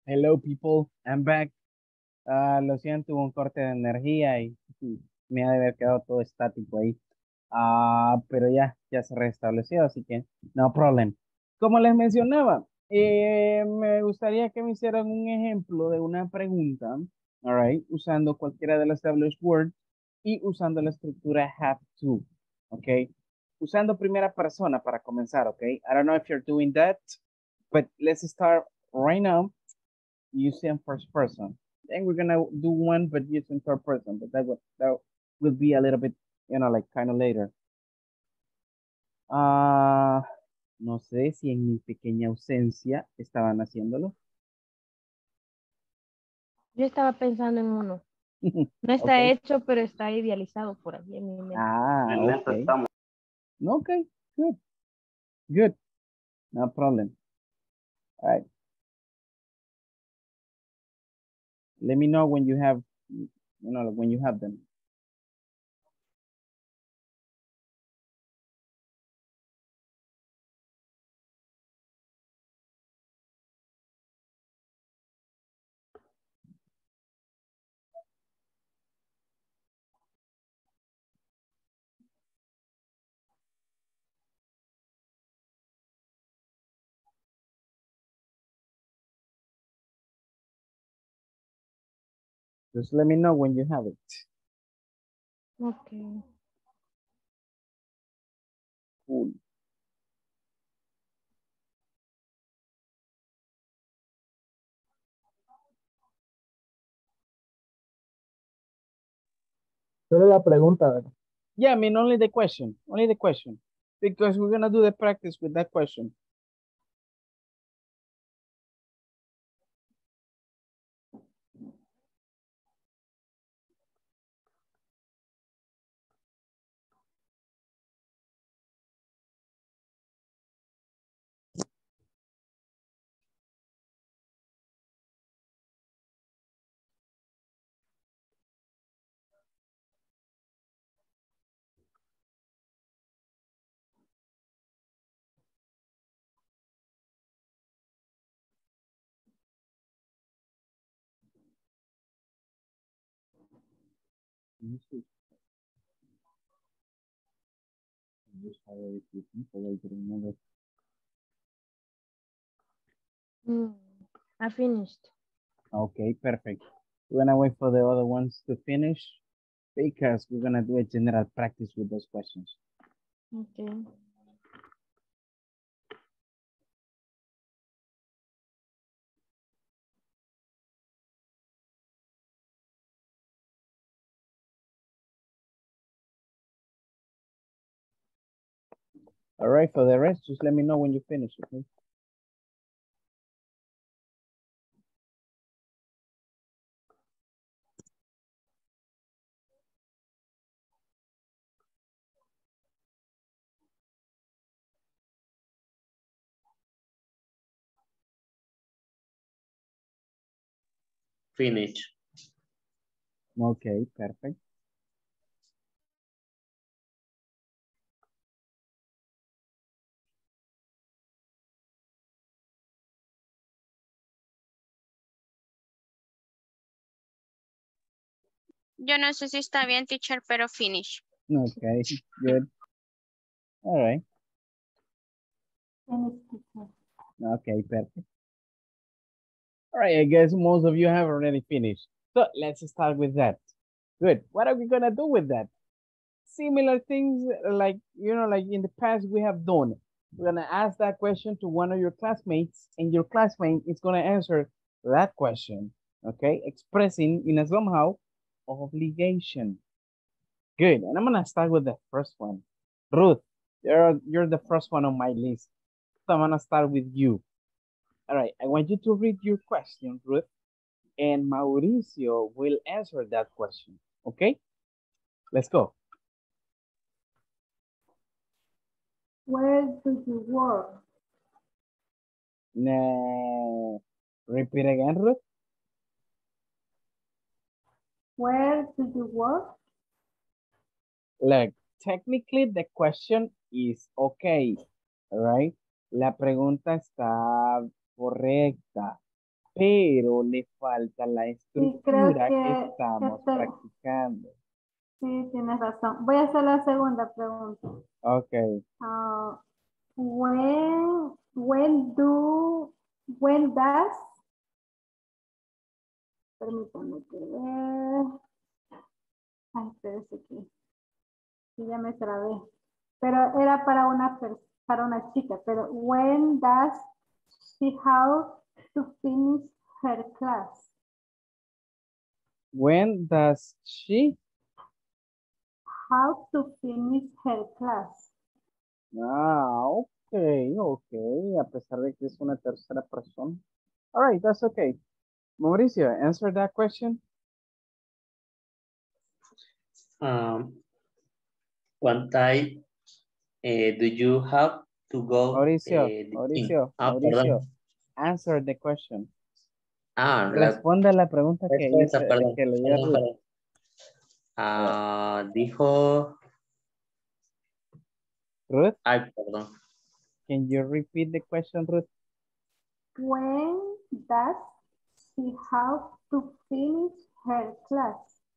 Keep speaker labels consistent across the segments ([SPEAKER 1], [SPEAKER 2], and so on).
[SPEAKER 1] Hello, people. I'm back. Lo siento, hubo un corte de energía y me ha de haber quedado todo estático ahí. Pero ya se restableció, así que no problem. Como les mencionaba, me gustaría que me hicieran un ejemplo de una pregunta, all right, usando cualquiera de las established words y usando la estructura have to, ¿ok? Usando primera persona para comenzar, ¿ok? I don't know if you're doing that, but let's start right now using first person. Then we're gonna do one, but using third person. But that will be a little bit, like kind of later. Ah, no sé si en mi pequeña ausencia estaban haciéndolo.
[SPEAKER 2] Yo estaba pensando en uno. No está
[SPEAKER 1] Okay.
[SPEAKER 2] hecho, pero está idealizado por allí en mi mente.
[SPEAKER 1] Okay. Okay. Good. Good. No problem. All right. Let me know when you have, when you have them. Just let me know when you have it.
[SPEAKER 2] Ok.
[SPEAKER 1] Cool.
[SPEAKER 3] Solo la pregunta, ¿verdad?
[SPEAKER 1] Yeah, I mean, only the question, because we're gonna do the practice with that question.
[SPEAKER 2] Mm, I finished.
[SPEAKER 1] Okay, perfect. We're gonna wait for the other ones to finish because we're gonna do a general practice with those questions.
[SPEAKER 2] Okay.
[SPEAKER 1] All right, for the rest, just let me know when you finish, okay?
[SPEAKER 4] Finish.
[SPEAKER 1] Okay, perfect.
[SPEAKER 5] Yo no sé si está bien, teacher, pero finish.
[SPEAKER 1] Okay, good. All right. Okay, perfect. All right, I guess most of you have already finished. So let's start with that. Good. What are we gonna do with that? Similar things like, like in the past we have done. We're gonna ask that question to one of your classmates, and your classmate is gonna answer that question. Okay, expressing in a somehow obligation. Good. And I'm gonna start with the first one. Ruth, you're the first one on my list. So I'm gonna start with you. All right, I want you to read your question, Ruth, and Mauricio will answer that question. Okay? Let's go.
[SPEAKER 6] Where do you work?
[SPEAKER 1] Repeat again, Ruth.
[SPEAKER 6] Where do you work?
[SPEAKER 1] Look, technically the question is okay, all right? La pregunta está correcta. pero le falta la
[SPEAKER 6] Sí, creo
[SPEAKER 1] estructura que
[SPEAKER 6] que
[SPEAKER 1] estamos
[SPEAKER 6] este,
[SPEAKER 1] practicando.
[SPEAKER 6] sí, tienes razón. Voy a hacer la segunda pregunta.
[SPEAKER 1] Ok.
[SPEAKER 6] Ah, when does, permítame que ver. Ay, espérese que ya me trabé. Pero era para una chica, pero when does she have to finish her class?
[SPEAKER 1] When does she?
[SPEAKER 6] How to finish her class?
[SPEAKER 1] Ah, ok, ok. A pesar de que es una tercera persona. All right, that's okay. Mauricio, answer that question.
[SPEAKER 4] One time do you have to go
[SPEAKER 1] Mauricio,
[SPEAKER 4] the gym?
[SPEAKER 1] Mauricio,
[SPEAKER 4] Perdón.
[SPEAKER 1] Mauricio, answer the question.
[SPEAKER 4] La
[SPEAKER 1] Responda a la pregunta que
[SPEAKER 4] respuesta,
[SPEAKER 1] hice,
[SPEAKER 4] perdón.
[SPEAKER 1] que leyó
[SPEAKER 4] Perdón,
[SPEAKER 1] Ruth.
[SPEAKER 4] perdón.
[SPEAKER 1] A ver,
[SPEAKER 4] Dijo,
[SPEAKER 1] Ruth,
[SPEAKER 4] ay, perdón.
[SPEAKER 1] can you repeat the question, Ruth?
[SPEAKER 6] When does she have to finish her class?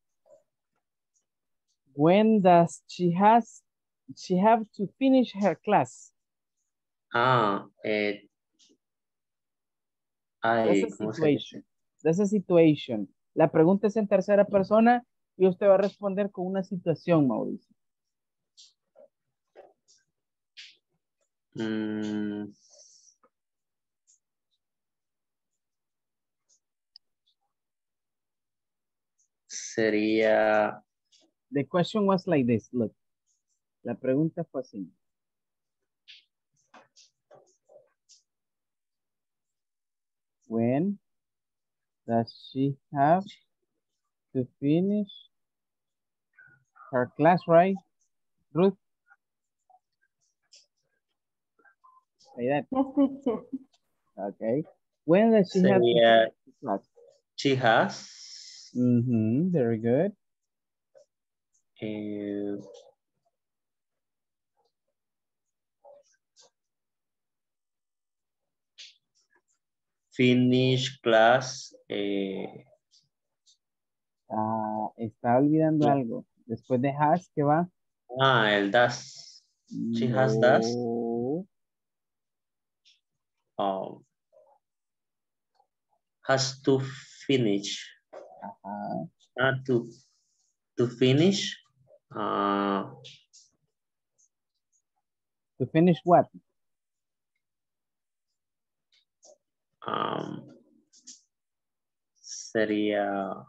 [SPEAKER 1] When does she have to finish her class?
[SPEAKER 4] That's
[SPEAKER 1] That's a
[SPEAKER 4] ¿cómo se dice?
[SPEAKER 1] situation. That's a situation. La pregunta es en tercera persona y usted va a responder con una situación, Mauricio.
[SPEAKER 4] Sería,
[SPEAKER 1] The question was like this, look. La pregunta fue así. When does she have to finish her class, right? Ruth? Say that.
[SPEAKER 6] Yes, teacher.
[SPEAKER 1] Okay. When does she have to
[SPEAKER 4] sería,
[SPEAKER 1] finish her class?
[SPEAKER 4] she has
[SPEAKER 1] Very good.
[SPEAKER 4] finish class.
[SPEAKER 1] Está olvidando algo. Después de has, ¿qué va?
[SPEAKER 4] El does. She has does.
[SPEAKER 1] No.
[SPEAKER 4] Has to finish.
[SPEAKER 1] Ajá.
[SPEAKER 4] To finish.
[SPEAKER 1] To finish what?
[SPEAKER 4] Sería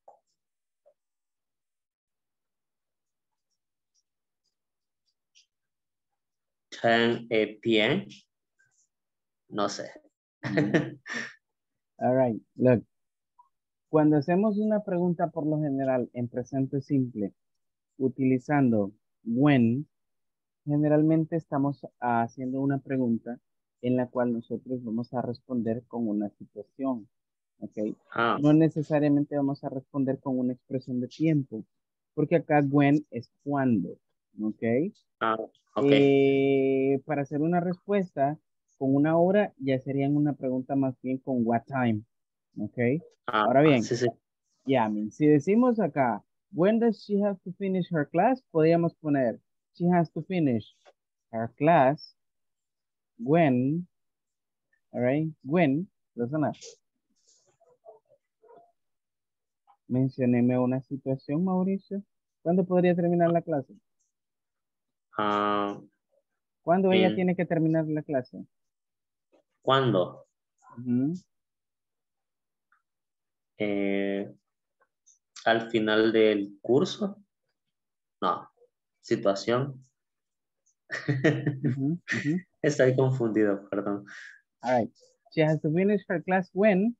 [SPEAKER 4] 10 p.m. No sé.
[SPEAKER 1] All right, look. Cuando hacemos una pregunta por lo general en presente simple, utilizando when, generalmente estamos haciendo una pregunta en la cual nosotros vamos a responder con una situación, ¿ok? No necesariamente vamos a responder con una expresión de tiempo, porque acá when es cuando, ¿ok?
[SPEAKER 4] Ok.
[SPEAKER 1] Para hacer una respuesta con una hora ya serían una pregunta más bien con what time, ¿ok? Ahora bien,
[SPEAKER 4] sí, sí.
[SPEAKER 1] si decimos acá, when does she have to finish her class? Podríamos poner, she has to finish her class when, all right, when, listen up. Mencióneme una situación, Mauricio. ¿Cuándo podría terminar la clase? ¿Cuándo ella tiene que terminar la clase?
[SPEAKER 4] ¿Cuándo? Al final del curso. No, situación. Estoy confundido, perdón.
[SPEAKER 1] All right. She has to finish her class when?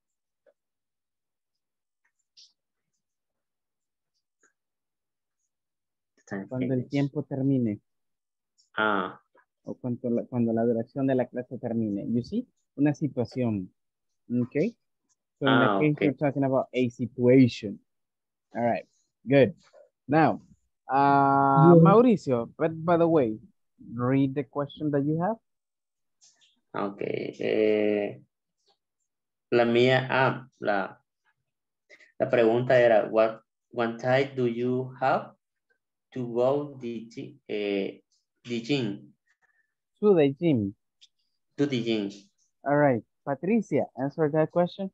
[SPEAKER 1] Cuando el tiempo termine. O cuando la duración de la clase termine. You see? Una situación. Okay? So in that case,
[SPEAKER 4] Okay.
[SPEAKER 1] you're talking about a situation. All right. Good. Now, Mauricio, but by the way, read the question that you have.
[SPEAKER 4] Okay. La mía, la pregunta era, what time do you have to go the gym?
[SPEAKER 1] To the gym.
[SPEAKER 4] To the gym.
[SPEAKER 1] All right. Patricia, answer that question.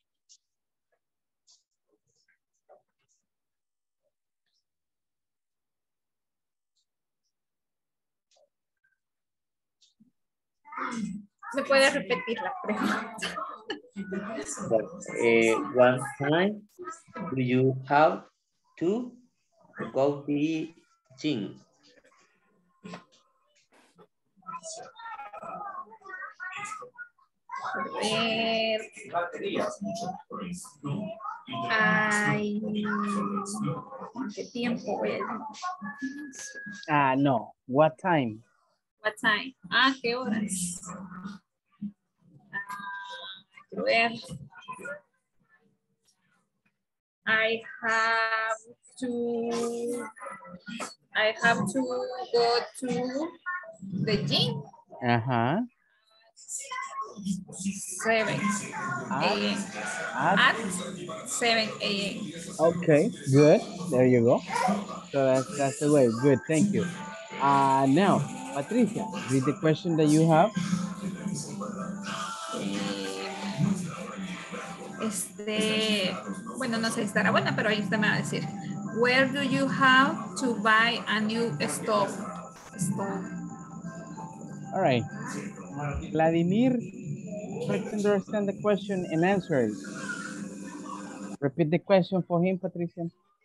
[SPEAKER 7] ¿Me puede repetir la pregunta?
[SPEAKER 4] What time do you have to go to the gym?
[SPEAKER 7] Ay, ¿qué tiempo voy a decir?
[SPEAKER 1] No. What time?
[SPEAKER 7] What time? ¿Qué horas? Quiero ver. I have to go to the gym.
[SPEAKER 1] Uh-huh.
[SPEAKER 7] 7 a.m. At 7 a.m.
[SPEAKER 1] Okay, good. There you go. So that's the way. Good, thank you. Now, Patricia, read the question that you have.
[SPEAKER 7] Bueno, no sé si estará buena, pero ahí usted me va a decir. Where do you have to buy a new stove?
[SPEAKER 1] All right. Vladimir, try to understand the question and answer it. Repeat the question for him, Patricia.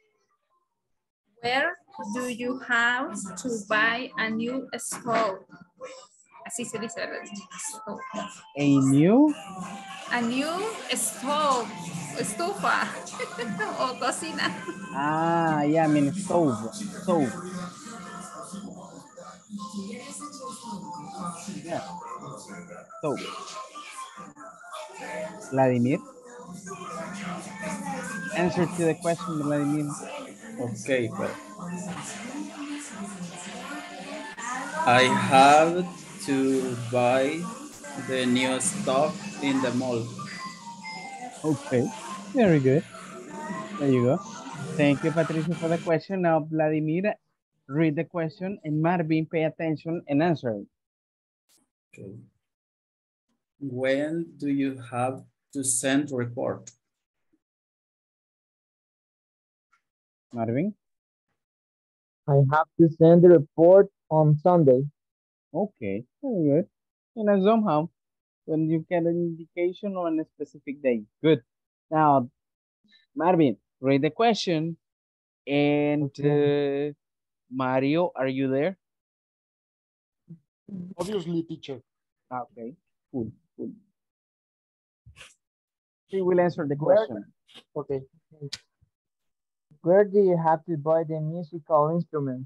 [SPEAKER 7] Where do you have to buy a new stove? Así se dice, ¿verdad?
[SPEAKER 1] A new?
[SPEAKER 7] A new stove, estufa o cocina.
[SPEAKER 1] Yeah, I mean stove. Yeah. Stove. Vladimir? Answer to the question, Vladimir.
[SPEAKER 8] Okay, well. I have to buy the new stuff in the mall.
[SPEAKER 1] Okay, very good. There you go. Thank you, Patricia, for the question. Now, Vladimir, read the question, and Marvin, pay attention and answer it.
[SPEAKER 8] Okay. When do you have to send report?
[SPEAKER 1] Marvin?
[SPEAKER 3] I have to send the report on Sunday.
[SPEAKER 1] Okay, very good. Somehow, when you get an indication on a specific day. Good. Now, Marvin, read the question. And Mario, are you there?
[SPEAKER 9] Obviously, teacher.
[SPEAKER 1] Okay, cool. He will answer the question.
[SPEAKER 3] Okay. Where do you have to buy the musical instruments?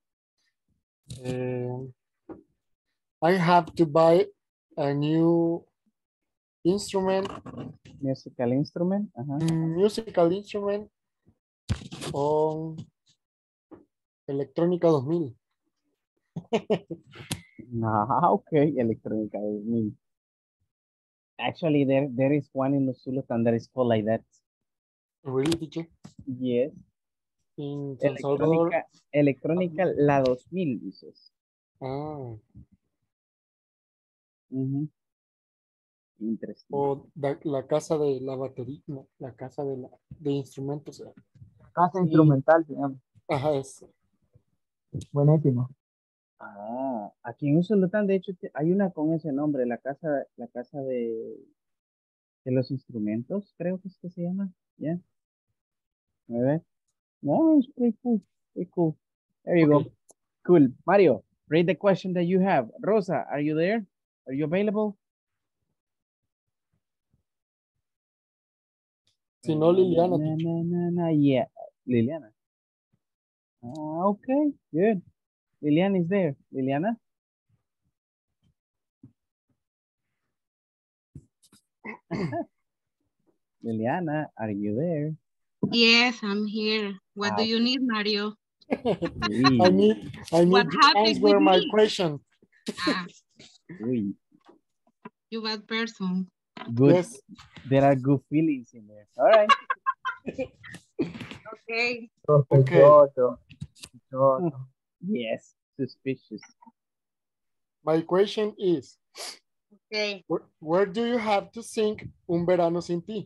[SPEAKER 9] I have to buy a new instrument.
[SPEAKER 1] Musical instrument?
[SPEAKER 9] Musical instrument on Electrónica 2000.
[SPEAKER 1] Okay, Electrónica 2000. Actually, there is one in Los Sultan that is called like that.
[SPEAKER 9] Really, teacher?
[SPEAKER 1] Yes.
[SPEAKER 9] In San Salvador.
[SPEAKER 1] Electrónica la 2000, dices. Interesting.
[SPEAKER 9] O la casa de la batería, no, la casa de instrumentos.
[SPEAKER 3] Casa instrumental, se llama.
[SPEAKER 9] Ajá, es.
[SPEAKER 3] Buenísimo.
[SPEAKER 1] Aquí en Usulután, de hecho, hay una con ese nombre, la casa de los instrumentos, creo que es que se llama. Yeah. A ver. No, it's pretty cool. Pretty cool. There you go. Cool. Mario, read the question that you have. Rosa, are you there? Are you available?
[SPEAKER 9] Si no, Liliana.
[SPEAKER 1] Yeah, Liliana. Okay, good. Liliana is there. Liliana? Liliana, are you there?
[SPEAKER 10] Yes, I'm here. What do you need, Mario?
[SPEAKER 9] I need
[SPEAKER 10] what
[SPEAKER 9] to
[SPEAKER 10] happened
[SPEAKER 9] answer
[SPEAKER 10] with
[SPEAKER 9] my
[SPEAKER 10] me?
[SPEAKER 9] question.
[SPEAKER 10] You bad person.
[SPEAKER 1] Good.
[SPEAKER 9] Yes.
[SPEAKER 1] There are good feelings in there. All right.
[SPEAKER 10] Okay.
[SPEAKER 3] Sospechoso. Sospechoso.
[SPEAKER 1] Yes. Suspicious.
[SPEAKER 9] My question is,
[SPEAKER 10] Okay.
[SPEAKER 9] where do you have to sing Un Verano Sin Ti?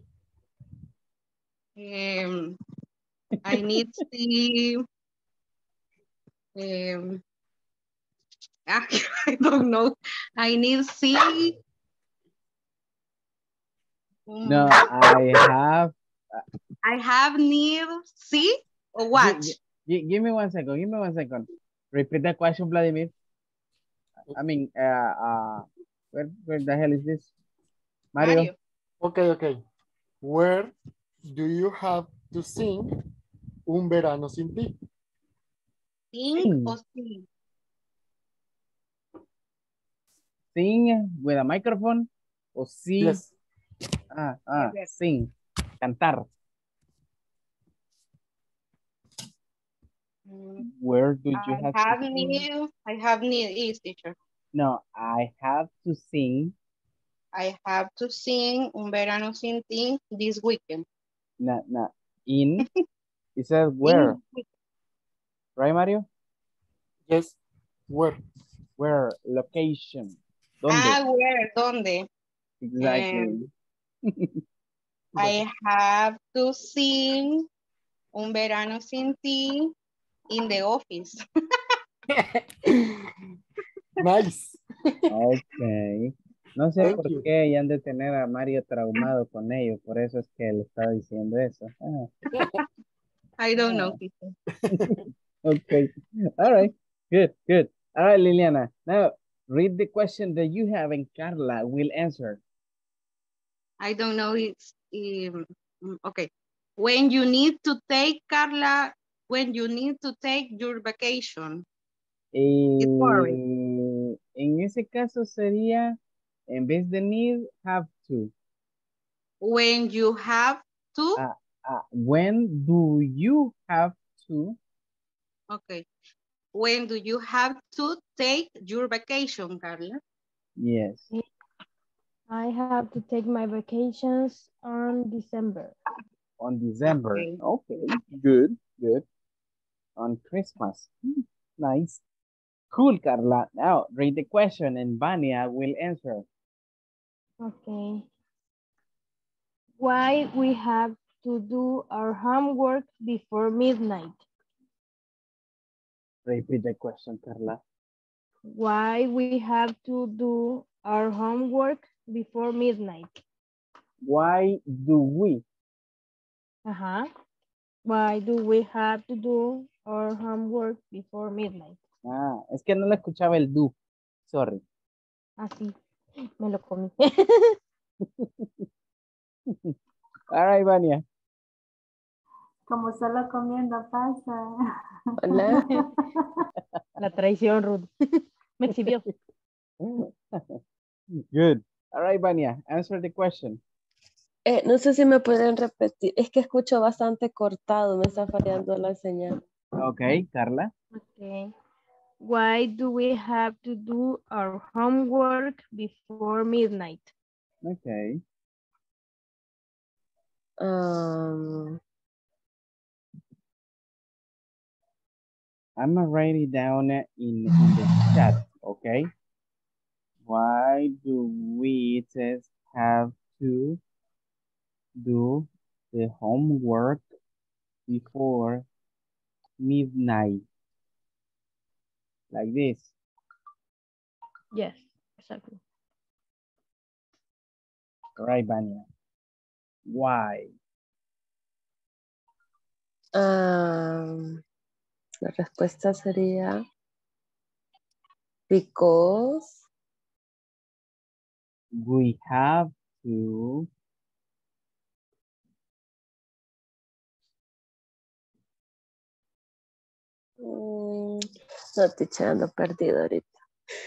[SPEAKER 10] I need to see. I don't know. I need to see.
[SPEAKER 1] No, I
[SPEAKER 10] have need see or watch.
[SPEAKER 1] Give me 1 second. Give me 1 second. Repeat the question, Vladimir. I mean, where the hell is this? Mario.
[SPEAKER 9] Okay. Where do you have to sing Un Verano Sin Ti?
[SPEAKER 10] Sing or sing?
[SPEAKER 1] Sing with a microphone or sing?
[SPEAKER 9] Yes.
[SPEAKER 1] Sing. Cantar. Where do you have to sing?
[SPEAKER 10] I have need is teacher.
[SPEAKER 1] No, I have to sing.
[SPEAKER 10] I have to sing Un Verano Sin Ti this weekend.
[SPEAKER 1] No. In. It says where? Right, Mario?
[SPEAKER 9] Yes. Where?
[SPEAKER 1] Where? Location. ¿Dónde?
[SPEAKER 10] Where? ¿Dónde?
[SPEAKER 1] Exactly.
[SPEAKER 10] I have to sing Un Verano Sin Ti in the office.
[SPEAKER 9] Nice.
[SPEAKER 1] Ok. No sé por qué ya han de tener a Mario traumado con ello, por eso es que le estaba diciendo eso.
[SPEAKER 10] I don't know.
[SPEAKER 1] Okay. All right. Good. All right, Liliana. Now, read the question that you have and Carla will answer.
[SPEAKER 10] I don't know. It's okay. When you need to take, Carla, when you need to take your vacation.
[SPEAKER 1] En ese caso sería, en vez de need, have to.
[SPEAKER 10] When you have to.
[SPEAKER 1] When do you have to?
[SPEAKER 10] Okay. When do you have to take your vacation, Carla?
[SPEAKER 1] Yes.
[SPEAKER 2] I have to take my vacations on December.
[SPEAKER 1] On December. Okay. Good. On Christmas. Nice. Cool, Carla. Now, read the question and Vania will answer.
[SPEAKER 2] Okay. Why we have to do our homework before midnight?
[SPEAKER 1] Repeat the question, Carla.
[SPEAKER 2] Why we have to do our homework before midnight?
[SPEAKER 1] Why do we?
[SPEAKER 2] Why do we have to do our homework before midnight?
[SPEAKER 1] Es que no le escuchaba el do. Sorry.
[SPEAKER 2] Así, me lo comí.
[SPEAKER 1] All right, Vania.
[SPEAKER 6] Como solo comiendo pasa.
[SPEAKER 2] Hola. La traición, Ruth. Me exhibió.
[SPEAKER 1] Good. All right, Vania, answer the question.
[SPEAKER 11] No sé si me pueden repetir. Es que escucho bastante cortado. Me está fallando la señal.
[SPEAKER 1] Okay, Carla.
[SPEAKER 2] Okay. Why do we have to do our homework before midnight?
[SPEAKER 1] Okay. I'm gonna write it down in the chat, okay? Why do we have to do the homework before midnight? Like this.
[SPEAKER 2] Yes, exactly.
[SPEAKER 1] All right, Vania. Why?
[SPEAKER 11] La respuesta sería because
[SPEAKER 1] we have to
[SPEAKER 11] no, teacher, ando perdido ahorita.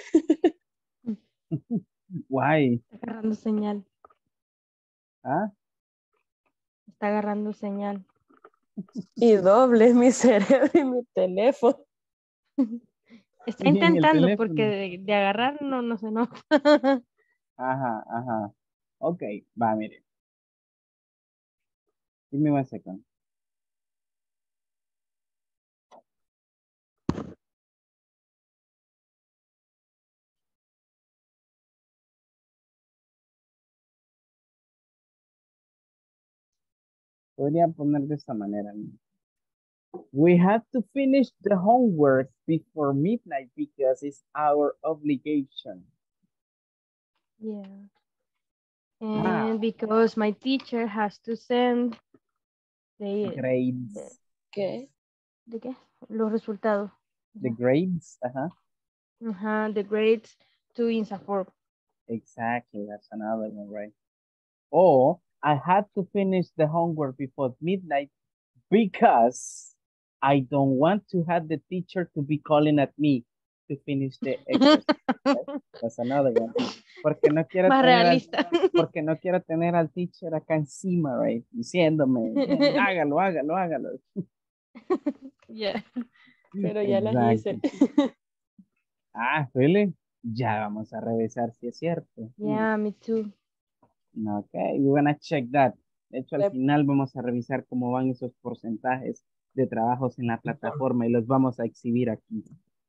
[SPEAKER 1] Why?
[SPEAKER 2] Está agarrando señal.
[SPEAKER 1] ¿Ah?
[SPEAKER 2] Está agarrando señal.
[SPEAKER 11] Y doble mi cerebro y mi teléfono.
[SPEAKER 2] Está intentando porque de agarrar no se nota.
[SPEAKER 1] Ajá. Ok, va, mire. Give me 1 second. Podría poner de esta manera. We have to finish the homework before midnight because it's our obligation.
[SPEAKER 2] Yeah.
[SPEAKER 1] Ah.
[SPEAKER 2] And because my teacher has to send
[SPEAKER 1] Grades.
[SPEAKER 11] ¿Qué?
[SPEAKER 2] ¿De qué? Los resultados.
[SPEAKER 1] The grades. Uh-huh.
[SPEAKER 2] The grades to INSAFORP.
[SPEAKER 1] Exactly. That's another one, right? Or I had to finish the homework before midnight because I don't want to have the teacher to be calling at me to finish the exercise. Right? That's another one. Porque no quiero
[SPEAKER 2] Más
[SPEAKER 1] tener
[SPEAKER 2] realista.
[SPEAKER 1] porque no quiero tener al teacher acá encima, right? Diciéndome, hágalo, hágalo, hágalo.
[SPEAKER 11] Yeah. Pero ya las hice.
[SPEAKER 1] Ah, really? Ya vamos a revisar si es cierto.
[SPEAKER 2] Yeah, me too.
[SPEAKER 1] Okay, we're gonna check that. De hecho, al final vamos a revisar cómo van esos porcentajes de trabajos en la plataforma y los vamos a exhibir aquí.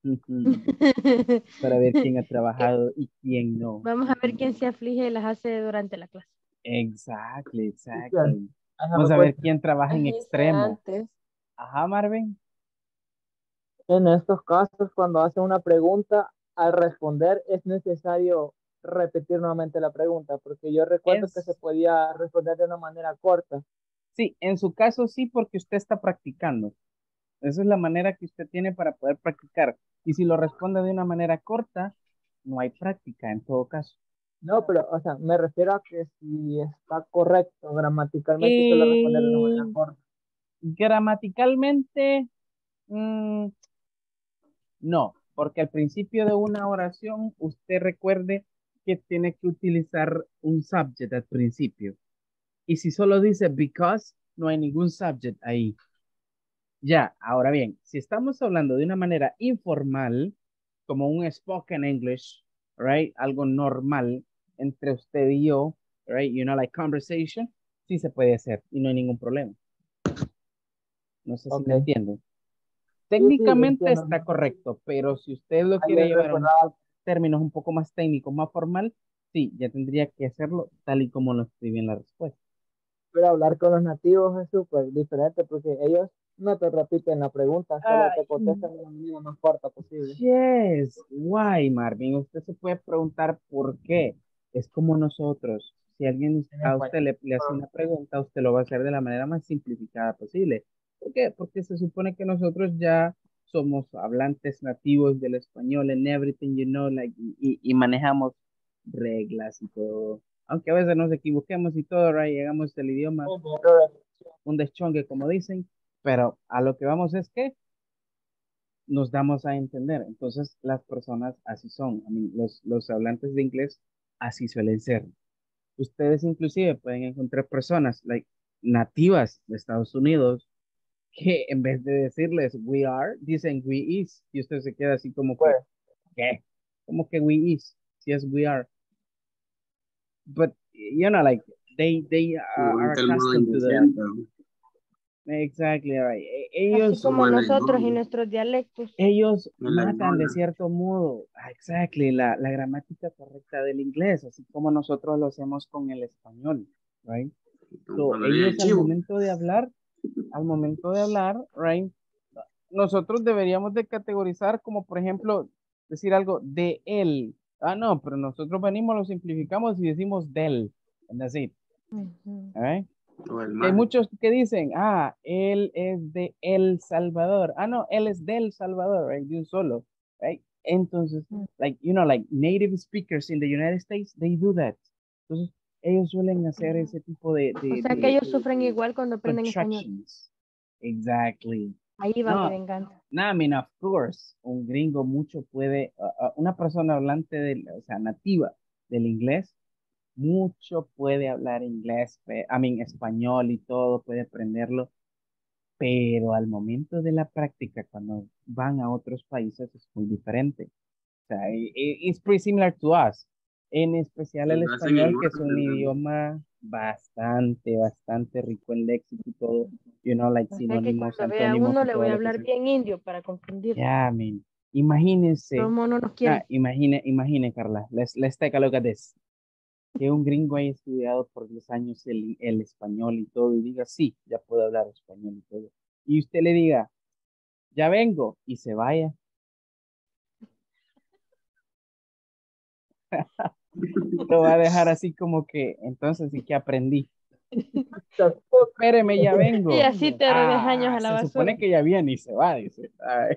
[SPEAKER 1] Para ver quién ha trabajado y quién no.
[SPEAKER 2] Vamos a ver quién se aflige y las hace durante la clase.
[SPEAKER 1] Exactly.
[SPEAKER 3] Vamos
[SPEAKER 1] a ver quién trabaja en extremo.
[SPEAKER 11] Antes.
[SPEAKER 1] Ajá, Marvin.
[SPEAKER 3] En estos casos, cuando hacen una pregunta, al responder es necesario repetir nuevamente la pregunta, porque yo recuerdo que se podía responder de una manera corta.
[SPEAKER 1] Sí, en su caso sí, porque usted está practicando. Esa es la manera que usted tiene para poder practicar. Y si lo responde de una manera corta, no hay práctica en todo caso.
[SPEAKER 3] No, pero, o sea, me refiero a que si está correcto gramaticalmente, suele responder de una manera corta.
[SPEAKER 1] Gramaticalmente, no, porque al principio de una oración, usted recuerde que tiene que utilizar un subject al principio. Y si solo dice because, no hay ningún subject ahí. Ya, ahora bien, si estamos hablando de una manera informal, como un spoken English, right? Algo normal entre usted y yo, right? You know, like conversation, sí se puede hacer y no hay ningún problema. No sé si me entienden. Técnicamente
[SPEAKER 3] sí,
[SPEAKER 1] está correcto, pero si usted lo quiere llevar a términos un poco más técnicos, más formal, sí, ya tendría que hacerlo tal y como lo escribí en la respuesta.
[SPEAKER 3] Pero hablar con los nativos es súper diferente porque ellos no te repiten la pregunta, solo te contestan de la manera más corta posible.
[SPEAKER 1] Yes, why, Marvin? Usted se puede preguntar por qué. Es como nosotros. Si alguien a usted le hace una pregunta, usted lo va a hacer de la manera más simplificada posible. ¿Por qué? Porque se supone que nosotros ya somos hablantes nativos del español en everything, you know, like, y manejamos reglas y todo. Aunque a veces nos equivoquemos y todo, right, llegamos al idioma un deschongue, como dicen, pero a lo que vamos es que nos damos a entender. Entonces, las personas así son. I mean, los hablantes de inglés así suelen ser. Ustedes inclusive pueden encontrar personas like, nativas de Estados Unidos que en vez de decirles we are, dicen we is. Y usted se queda así como que, ¿qué? Como que we is. Si es we are. But, you know, like, they are accustomed to that. Exactly, right. Ellos,
[SPEAKER 2] así como nosotros y nuestros dialectos.
[SPEAKER 1] Ellos matan de cierto modo, exactly, la gramática correcta del inglés, así como nosotros lo hacemos con el español, right? So, ellos al momento de hablar, right? Nosotros deberíamos de categorizar como, por ejemplo, decir algo de él. Ah, no, pero nosotros venimos, lo simplificamos y decimos del. And that's it. Right? Hay muchos que dicen, él es de El Salvador. No, él es del Salvador, right? De un solo, right? Entonces, like, you know, like native speakers in the United States, they do that. Entonces, ellos suelen hacer ese tipo de
[SPEAKER 2] o sea que ellos sufren igual cuando aprenden español.
[SPEAKER 1] Exactly.
[SPEAKER 2] Ahí va mi venganza.
[SPEAKER 1] No, I mean, of course, un gringo mucho puede, una persona hablante, o sea, nativa del inglés, mucho puede hablar inglés, español y todo, puede aprenderlo, pero al momento de la práctica, cuando van a otros países, es muy diferente. O sea, it's pretty similar to us. En especial el español, que es un idioma bastante rico en léxico y todo. You know, like
[SPEAKER 2] O sea que
[SPEAKER 1] sinónimos,
[SPEAKER 2] cuando vea
[SPEAKER 1] antónimos
[SPEAKER 2] uno
[SPEAKER 1] y
[SPEAKER 2] le voy
[SPEAKER 1] todo
[SPEAKER 2] a
[SPEAKER 1] lo que
[SPEAKER 2] hablar
[SPEAKER 1] sea.
[SPEAKER 2] bien indio para confundir.
[SPEAKER 1] Yeah, I mean, imagínense.
[SPEAKER 2] Todo mundo nos quiere.
[SPEAKER 1] Imagine, Carla. Let's take a look at this. Que un gringo haya estudiado por 10 años el español y todo, y diga, sí, ya puedo hablar español y todo. Y usted le diga, ya vengo, y se vaya. Lo va a dejar así como que, entonces, ¿y qué aprendí? Espéreme, ya vengo.
[SPEAKER 2] Y así te 10 años a la
[SPEAKER 1] se
[SPEAKER 2] basura.
[SPEAKER 1] supone que ya viene y se va, dice. Ay.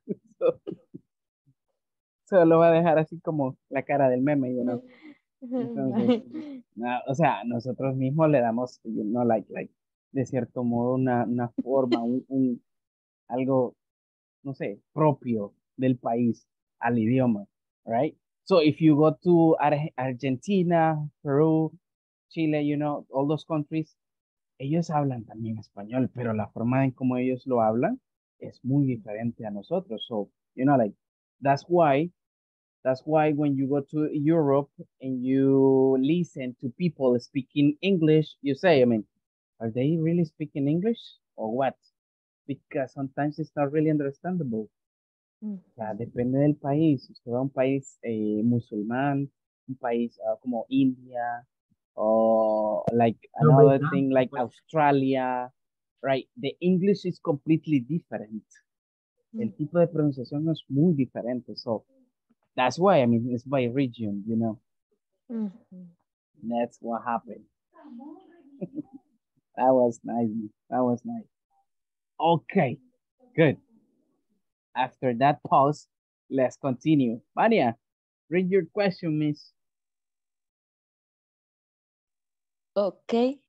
[SPEAKER 1] Solo va a dejar así como la cara del meme, you know. Entonces, o sea, nosotros mismos le damos, you know, like, de cierto modo, una forma, algo, no sé, propio del país al idioma, right? So if you go to Argentina, Peru, Chile, you know, all those countries, ellos hablan también español, pero la forma en cómo ellos lo hablan es muy diferente a nosotros. So, you know, like, that's why when you go to Europe and you listen to people speaking English, you say, I mean, are they really speaking English or what? Because sometimes it's not really understandable. O sea, depende del país. Usted va a un país musulmán, un país como India, or like another thing like Australia, right? The English is completely different. El tipo de pronunciación es muy diferente. So that's why, I mean, it's by region, you know. That's what happened. That was nice. That was nice. Okay, good. After that pause, let's continue. Vania, read your question, miss.
[SPEAKER 11] Okay.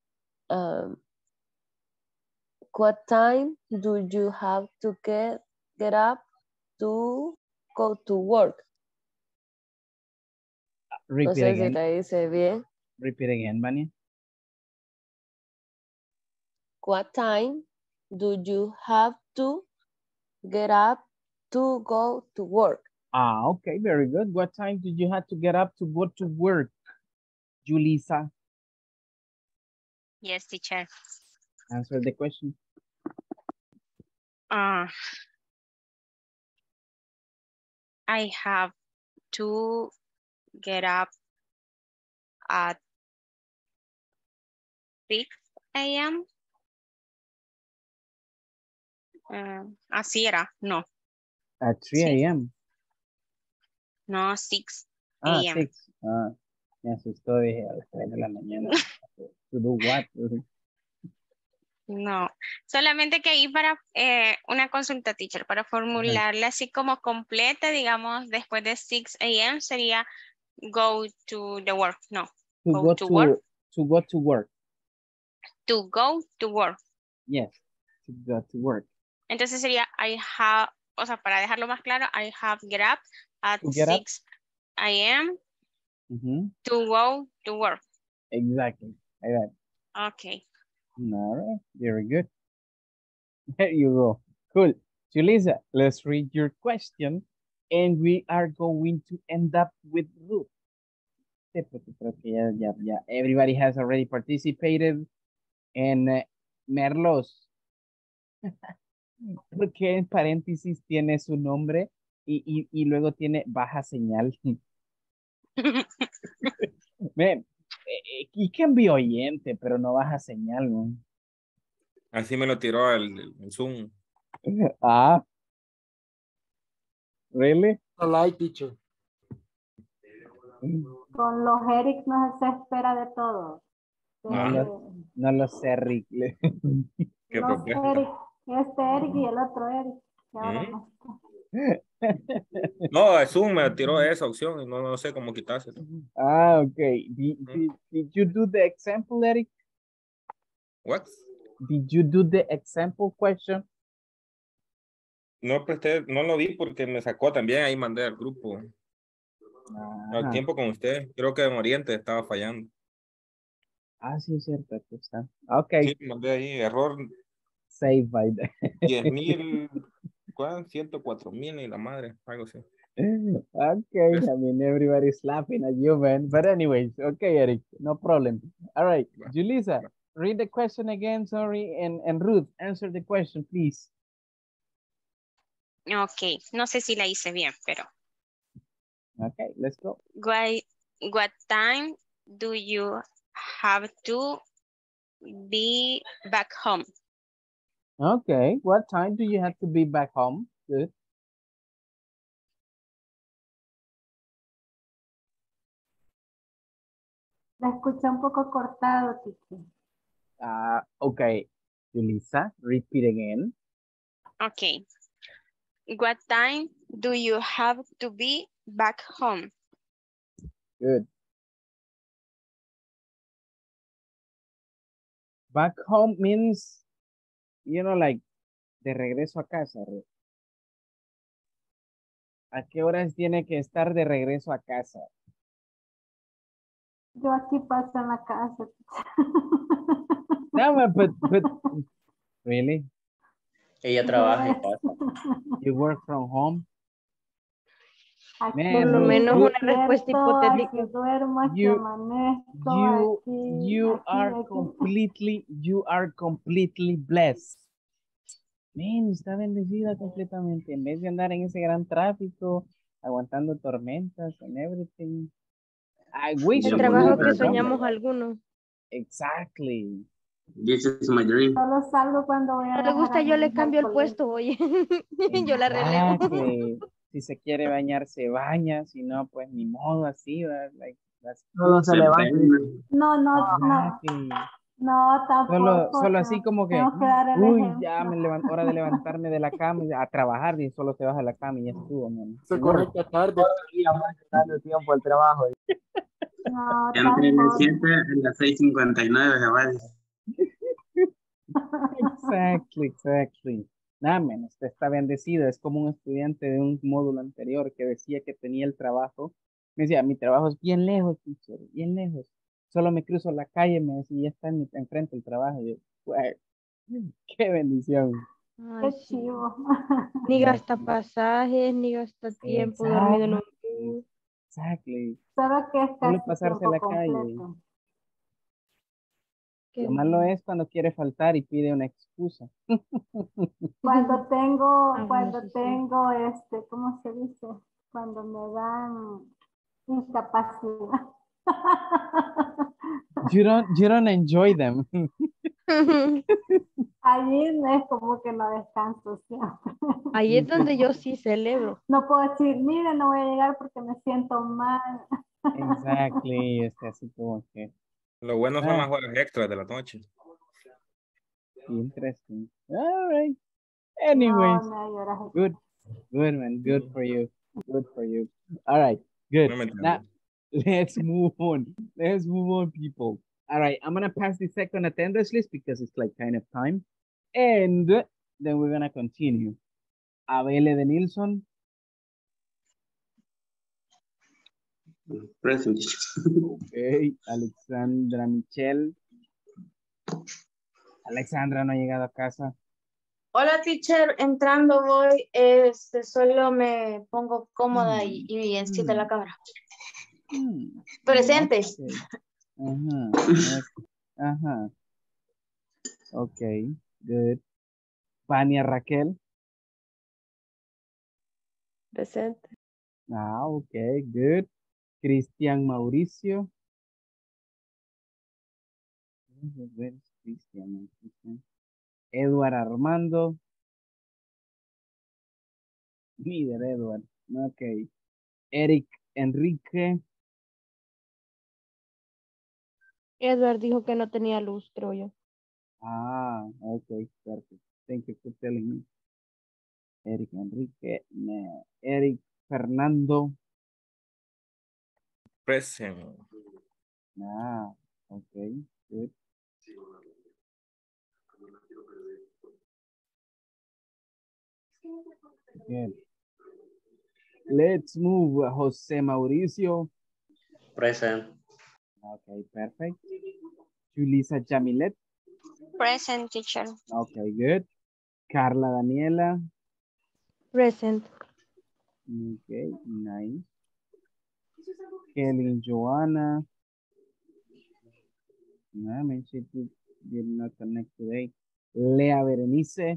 [SPEAKER 11] What time do you have to get up to go to work?
[SPEAKER 1] Repeat
[SPEAKER 11] no sé
[SPEAKER 1] again.
[SPEAKER 11] Si la hice bien.
[SPEAKER 1] Repeat again, Vania.
[SPEAKER 11] What time do you have to get up to go to work?
[SPEAKER 1] Okay, very good. What time did you have to get up to go to work, Julissa?
[SPEAKER 5] Yes, teacher.
[SPEAKER 1] Answer the question.
[SPEAKER 5] I have to get up at 6 a.m. Así era, no.
[SPEAKER 1] At 3 a.m.
[SPEAKER 5] No, 6 a.m.
[SPEAKER 1] 6. Me asustó, dije a las 3 de la mañana. To do what?
[SPEAKER 5] No, solamente que ahí para una consulta, teacher, para formularla así como completa, digamos, después de 6 a.m. sería go to the work, no.
[SPEAKER 1] To go to work. To go to work.
[SPEAKER 5] To go to work.
[SPEAKER 1] Yes, to go to work.
[SPEAKER 5] Entonces sería I have, o sea, para dejarlo más claro, I have get up at 6 a.m. to go to work.
[SPEAKER 1] Exactly. Like that.
[SPEAKER 5] Okay.
[SPEAKER 1] All right. Very good. There you go. Cool. Julissa, let's read your question. And we are going to end up with Ruth. Yeah. Everybody has already participated. And Merlos. Porque en paréntesis tiene su nombre y luego tiene baja señal. Man, y cambio oyente, pero no baja señal, ¿no?
[SPEAKER 12] Así me lo tiró el Zoom.
[SPEAKER 1] Really?
[SPEAKER 9] I like teacher.
[SPEAKER 6] Con los Eric no se espera de todo.
[SPEAKER 1] No lo sé, Rick.
[SPEAKER 12] ¿Qué
[SPEAKER 6] los Eric, este Eric y el otro Eric. Que ahora no está.
[SPEAKER 12] No, Zoom me tiró esa opción y no sé cómo quitarse.
[SPEAKER 1] Okay. Did you do the example, Eric?
[SPEAKER 12] What?
[SPEAKER 1] Did you do the example question?
[SPEAKER 12] No presté, no lo vi porque me sacó también, ahí mandé al grupo. Al tiempo con usted, creo que en Oriente estaba fallando.
[SPEAKER 1] Sí, es cierto, aquí está. Okay.
[SPEAKER 12] Sí, mandé ahí, error.
[SPEAKER 1] Save by the...
[SPEAKER 12] 10,000, ¿cuál? 104,000 y la madre, algo así.
[SPEAKER 1] Okay, I mean, everybody's laughing at you, man. But anyways, okay, Eric, no problem. All right, Julissa, read the question again, sorry, and Ruth, answer the question, please.
[SPEAKER 5] Ok, no sé si la hice bien, pero.
[SPEAKER 1] Okay, let's go.
[SPEAKER 5] What time do you have to be back home?
[SPEAKER 1] Okay, what time do you have to be back home? Good.
[SPEAKER 6] La escuché un poco cortado, Titi.
[SPEAKER 1] Okay, Julissa, repeat again.
[SPEAKER 5] Okay. What time do you have to be back home?
[SPEAKER 1] Good. Back home means, you know, like, de regreso a casa. ¿A qué horas tiene que estar de regreso a casa?
[SPEAKER 6] Yo aquí paso en la casa.
[SPEAKER 1] No, but really?
[SPEAKER 4] Ella trabaja en casa.
[SPEAKER 1] You work from home?
[SPEAKER 6] Aquí
[SPEAKER 2] Por lo menos una respuesta hipotética.
[SPEAKER 6] Aquí duermo, aquí amanezco,
[SPEAKER 1] you are completely blessed. Man, está bendecida completamente. En vez de andar en ese gran tráfico, aguantando tormentas and everything. I wish
[SPEAKER 2] el trabajo que soñamos algunos.
[SPEAKER 1] Exactly.
[SPEAKER 4] This is my dream.
[SPEAKER 6] Solo salgo cuando voy a
[SPEAKER 2] No le gusta, yo le cambio el puesto, oye. Yo la relevo.
[SPEAKER 1] Exactly. Si se quiere bañar, se baña. Si no, pues ni modo, así. Like,
[SPEAKER 3] Solo se levanta.
[SPEAKER 6] No, tampoco.
[SPEAKER 1] Solo así como que,
[SPEAKER 6] Tengo que dar el
[SPEAKER 1] uy,
[SPEAKER 6] ejemplo.
[SPEAKER 1] ya hora de levantarme de la cama a trabajar y solo te vas a la cama y ya estuvo, man.
[SPEAKER 9] Se conecta tarde.
[SPEAKER 3] Dando tiempo al trabajo.
[SPEAKER 6] No,
[SPEAKER 4] Entre las
[SPEAKER 6] tampoco.
[SPEAKER 4] 7 y las 6:59 se va.
[SPEAKER 1] Exactly. Nah, man, usted está bendecido. Es como un estudiante de un módulo anterior que decía que tenía el trabajo. Me decía, mi trabajo es bien lejos, teacher, bien lejos. Solo me cruzo la calle, me decía, y ya está enfrente del trabajo. Y yo, "Güey, qué bendición."
[SPEAKER 6] Qué chivo.
[SPEAKER 2] Ni gasta pasajes, ni gasta tiempo dormido en un bus.
[SPEAKER 1] Exactly.
[SPEAKER 6] Solo que es
[SPEAKER 1] Solo
[SPEAKER 6] casi
[SPEAKER 1] pasarse
[SPEAKER 6] tiempo
[SPEAKER 1] la calle.
[SPEAKER 6] completo.
[SPEAKER 1] Lo malo es cuando quiere faltar y pide una excusa.
[SPEAKER 6] Cuando tengo, ¿cómo se dice? Cuando me dan incapacidad.
[SPEAKER 1] You don't enjoy them.
[SPEAKER 6] Allí es como que no descanso siempre.
[SPEAKER 2] Ahí es donde yo sí celebro.
[SPEAKER 6] No puedo decir, mire, no voy a llegar porque me siento mal.
[SPEAKER 1] Exactly, así como que.
[SPEAKER 12] Lo bueno son las horas extras de la noche.
[SPEAKER 1] Interesting. All right. Anyways, good, man. Good for you. All right, good. Now, let's move on. People. All right, I'm gonna pass the second attendance list because it's like kind of time, and then we're gonna continue. Abele de Nilsson.
[SPEAKER 4] Present.
[SPEAKER 1] Okay, Alexandra Michelle. Alexandra no ha llegado a casa.
[SPEAKER 13] Hola, teacher. Entrando voy, solo me pongo cómoda y enciendo la cámara. Presente.
[SPEAKER 1] Okay. Ajá. Okay, good. Vania Raquel.
[SPEAKER 11] Presente.
[SPEAKER 1] Okay, good. Cristian Mauricio. Edward Armando. Líder Edward. Okay. Eric Enrique.
[SPEAKER 2] Edward dijo que no tenía luz, creo yo.
[SPEAKER 1] Okay, perfect. Thank you for telling me. Eric Enrique. Eric Fernando.
[SPEAKER 12] Present.
[SPEAKER 1] Okay, good. Good. Let's move. Jose Mauricio.
[SPEAKER 4] Present.
[SPEAKER 1] Okay, perfect. Julissa Jamilet.
[SPEAKER 5] Present, teacher.
[SPEAKER 1] Okay, good. Carla Daniela.
[SPEAKER 2] Present.
[SPEAKER 1] Okay, nice. Kelly and Joanna. I mean, she did not connect today. Lea Berenice.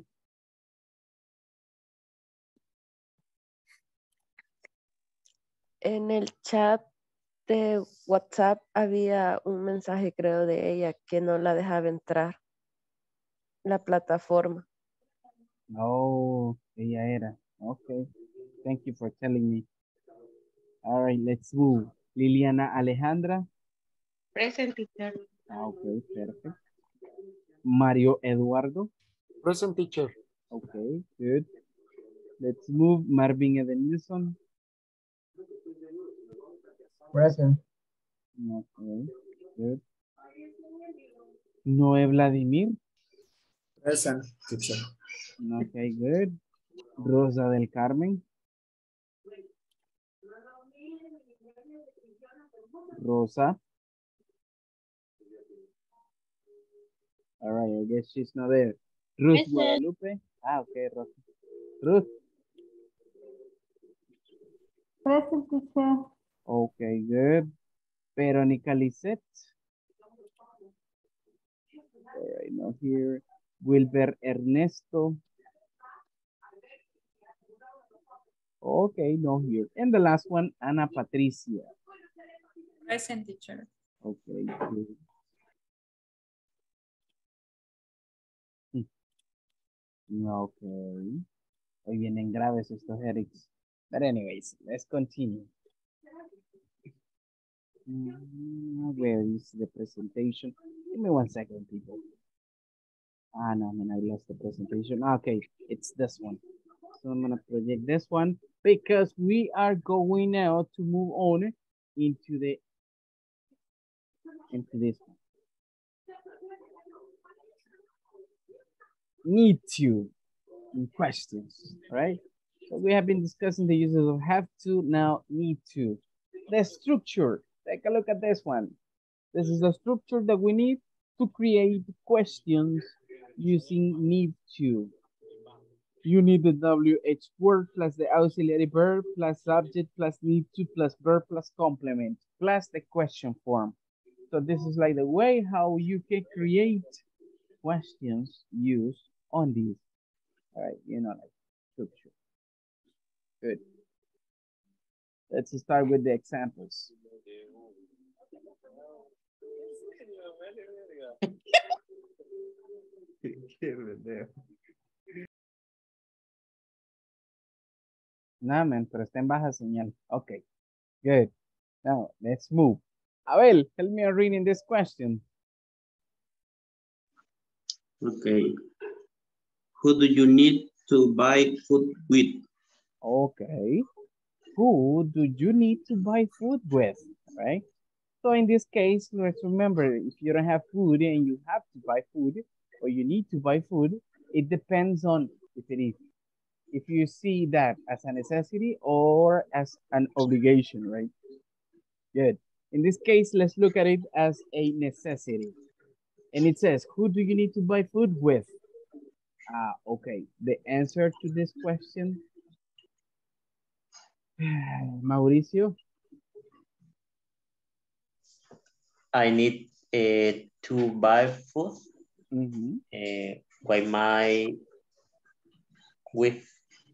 [SPEAKER 11] En el chat de WhatsApp había un mensaje, creo, de ella que no la dejaba entrar la plataforma.
[SPEAKER 1] Oh, ella era. Okay. Thank you for telling me. All right, let's move. Liliana Alejandra.
[SPEAKER 10] Present, teacher.
[SPEAKER 1] Okay, perfect. Mario Eduardo.
[SPEAKER 9] Present, teacher.
[SPEAKER 1] Okay, good. Let's move. Marvin Edenilson.
[SPEAKER 3] Present.
[SPEAKER 1] Okay, good. Noé Vladimir.
[SPEAKER 8] Present, teacher.
[SPEAKER 1] Okay, good. Rosa del Carmen. Rosa. All right, I guess she's not there. Ruth
[SPEAKER 13] Present.
[SPEAKER 1] Guadalupe. Okay, Rosa. Ruth.
[SPEAKER 6] Present, teacher.
[SPEAKER 1] Okay, good. Veronica Lisette. All right, not here. Wilber Ernesto. Okay, no here. And the last one, Ana Patricia.
[SPEAKER 7] Present, teacher.
[SPEAKER 1] Okay, good. Okay. Hoy vienen graves estos headaches. But anyways, let's continue. Where is the presentation? Give me 1 second, people. No, man, I lost the presentation. Okay, it's this one. So I'm gonna project this one because we are going now to move on into this one. Need to in questions, right? So we have been discussing the uses of have to, now need to. The structure, take a look at this one. This is the structure that we need to create questions using need to. You need the WH word plus the auxiliary verb plus subject plus need to plus verb plus complement plus the question form. So this is like the way how you can create questions used on these. All right, you know, like structure. Good. Let's start with the examples. Nah, man, pero está en baja señal. Okay, good. Now, let's move. Abel, help me out reading this question.
[SPEAKER 4] Okay. Who do you need to buy food with?
[SPEAKER 1] Okay. Who do you need to buy food with, right? So in this case, let's remember, if you don't have food and you have to buy food, or you need to buy food, it depends on if you see that as a necessity or as an obligation, right? Good. In this case, let's look at it as a necessity. And it says, who do you need to buy food with? Okay, the answer to this question, Mauricio.
[SPEAKER 4] I need to buy food with my with.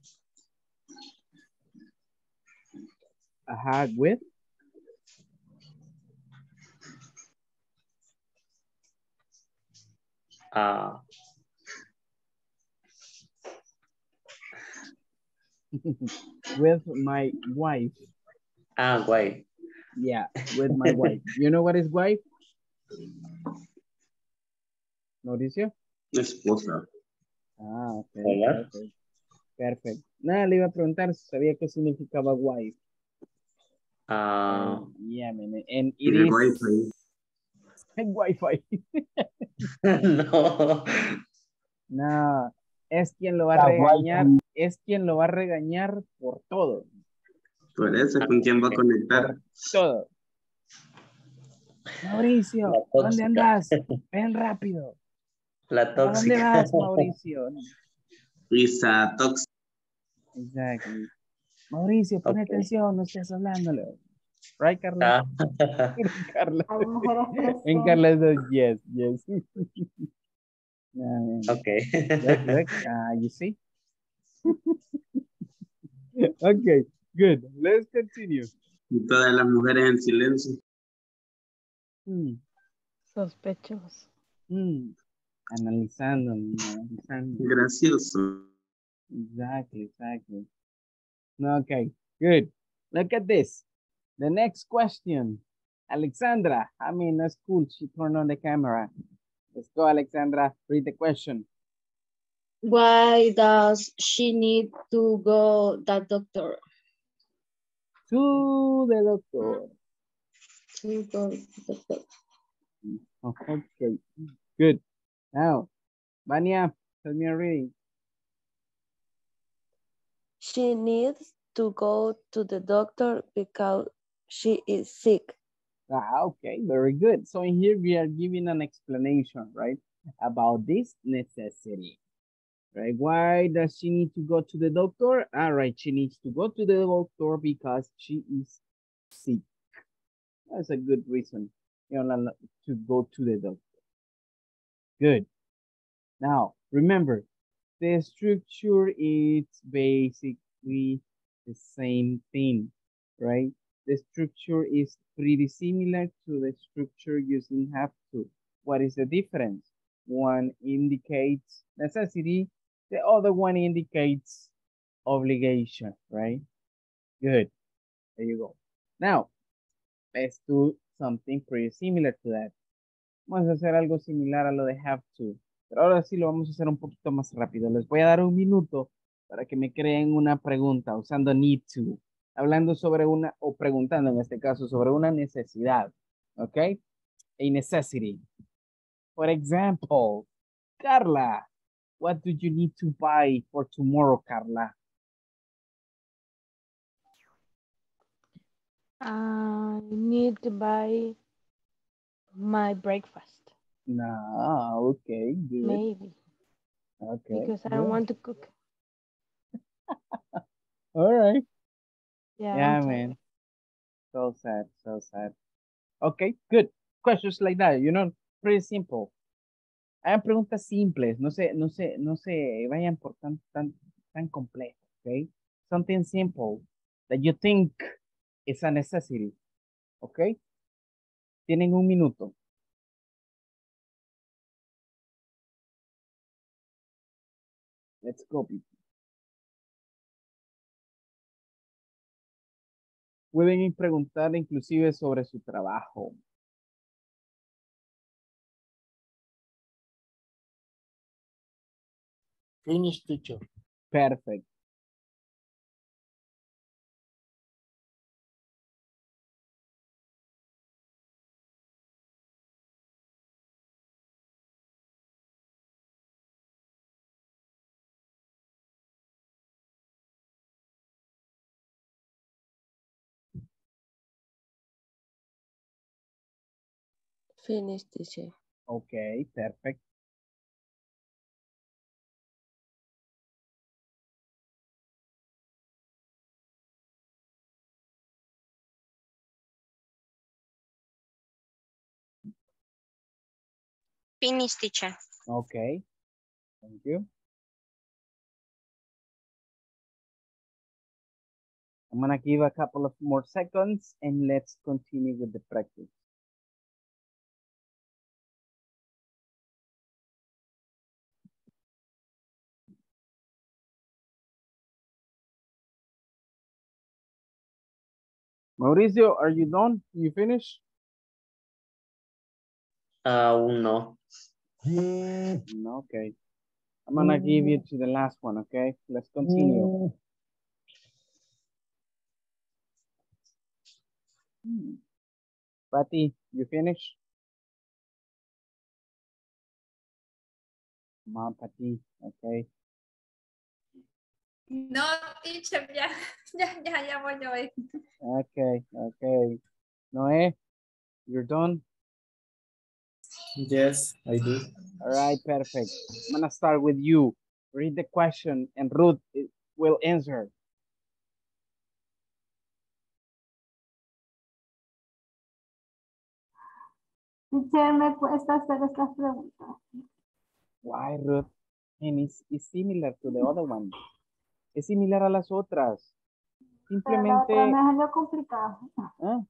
[SPEAKER 1] With? With my wife.
[SPEAKER 4] Wife.
[SPEAKER 1] Yeah, with my wife. You know what is wife? Mauricio?
[SPEAKER 4] Esposa.
[SPEAKER 1] Okay, perfect. Perfect. Nada, le iba a preguntar si sabía qué significaba wife. Yeah, man. And it is...
[SPEAKER 4] Wi-Fi.
[SPEAKER 1] Wi-Fi.
[SPEAKER 4] No.
[SPEAKER 1] No, es quien lo va a regañar. Es quien lo va a regañar por todo.
[SPEAKER 4] Por eso, ¿con quién va a conectar?
[SPEAKER 1] Por todo. Mauricio, ¿dónde andas? Ven rápido.
[SPEAKER 4] La tóxica.
[SPEAKER 1] ¿A dónde vas, Mauricio?
[SPEAKER 4] Lisa tóxica.
[SPEAKER 1] Exactly. Mauricio, pon atención, no estés hablándole. Right, Carla? Carla.
[SPEAKER 6] Hay mujeres
[SPEAKER 1] And
[SPEAKER 6] presentes.
[SPEAKER 1] Carla says, yes, yes.
[SPEAKER 4] Okay.
[SPEAKER 1] Look, you see? Okay, good. Let's continue.
[SPEAKER 14] Y todas las mujeres en silencio.
[SPEAKER 2] Sospechoso.
[SPEAKER 1] Analizando.
[SPEAKER 14] Gracioso.
[SPEAKER 1] Exactly. Okay, good. Look at this. The next question. Alexandra, I mean, that's cool. She turned on the camera. Let's go, Alexandra. Read the question.
[SPEAKER 13] Why does she need to go to the doctor?
[SPEAKER 1] To the doctor.
[SPEAKER 13] To go to the doctor.
[SPEAKER 1] Okay, good. Now, Vania, tell me a reading.
[SPEAKER 11] She needs to go to the doctor because she is sick.
[SPEAKER 1] Okay, very good. So in here we are giving an explanation, right, about this necessity, right? Why does she need to go to the doctor? All right, she needs to go to the doctor because she is sick. That's a good reason, you know, to go to the doctor. Good. Now, remember, the structure is basically the same thing, right? The structure is pretty similar to the structure using have to. What is the difference? One indicates necessity, the other one indicates obligation, right? Good. There you go. Now, let's do something pretty similar to that. Vamos a hacer algo similar a lo de have to. Pero ahora sí lo vamos a hacer un poquito más rápido. Les voy a dar un minuto para que me creen una pregunta usando need to. Hablando sobre una, o preguntando en este caso, sobre una necesidad. ¿Ok? A necessity. For example, Carla, what do you need to buy for tomorrow, Carla?
[SPEAKER 2] I need to buy my breakfast.
[SPEAKER 1] No, okay, good.
[SPEAKER 2] Maybe.
[SPEAKER 1] Okay.
[SPEAKER 2] Because I don't want to cook.
[SPEAKER 1] All right.
[SPEAKER 2] Yeah,
[SPEAKER 1] man. So sad, so sad. Okay, good. Questions like that, you know, pretty simple. Hagan preguntas simples, no se vayan por tan complejo, okay? Something simple that you think is a necessity, okay? Tienen un minuto. Let's go, people. Pueden preguntar inclusive sobre su trabajo.
[SPEAKER 9] Finish, teacher.
[SPEAKER 1] Perfect.
[SPEAKER 11] Finish, teacher.
[SPEAKER 1] Okay, perfect.
[SPEAKER 5] Finish, teacher.
[SPEAKER 1] Okay, thank you. I'm gonna give a couple of more seconds and let's continue with the practice. Mauricio, are you done? You finished?
[SPEAKER 4] No.
[SPEAKER 1] Okay. I'm gonna give you to the last one, okay? Let's continue. Patty, you finish? Come on, Patty, okay.
[SPEAKER 7] No, teacher, ya voy.
[SPEAKER 1] Okay. Noé, you're done?
[SPEAKER 8] Yes, I do.
[SPEAKER 1] All right, perfect. I'm gonna start with you. Read the question and Ruth will answer.
[SPEAKER 6] Teacher, me cuesta hacer estas preguntas.
[SPEAKER 1] Why, Ruth? And it's similar to the other one. Es similar a las otras.
[SPEAKER 6] Pero la otra
[SPEAKER 1] Simplemente,
[SPEAKER 6] no es lo complicado.
[SPEAKER 1] ¿ah?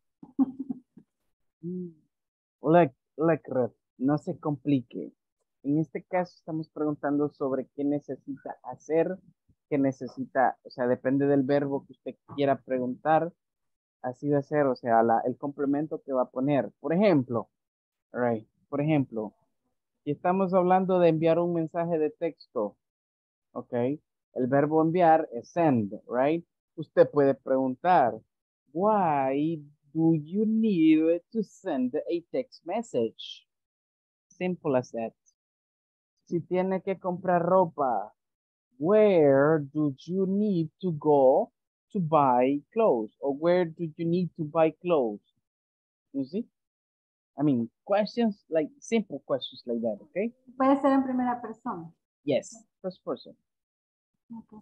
[SPEAKER 1] Look, Ruth, no se complique. En este caso estamos preguntando sobre qué necesita hacer, qué necesita, o sea, depende del verbo que usted quiera preguntar, así de ser, o sea, el complemento que va a poner. Por ejemplo, por ejemplo, si estamos hablando de enviar un mensaje de texto, ¿ok? El verbo enviar es send, right? Usted puede preguntar, why do you need to send a text message? Simple as that. Si tiene que comprar ropa, where do you need to go to buy clothes? Or where do you need to buy clothes? You see? I mean, questions like simple questions like that, okay?
[SPEAKER 6] Puede ser en primera persona.
[SPEAKER 1] Yes, first person.
[SPEAKER 6] Okay.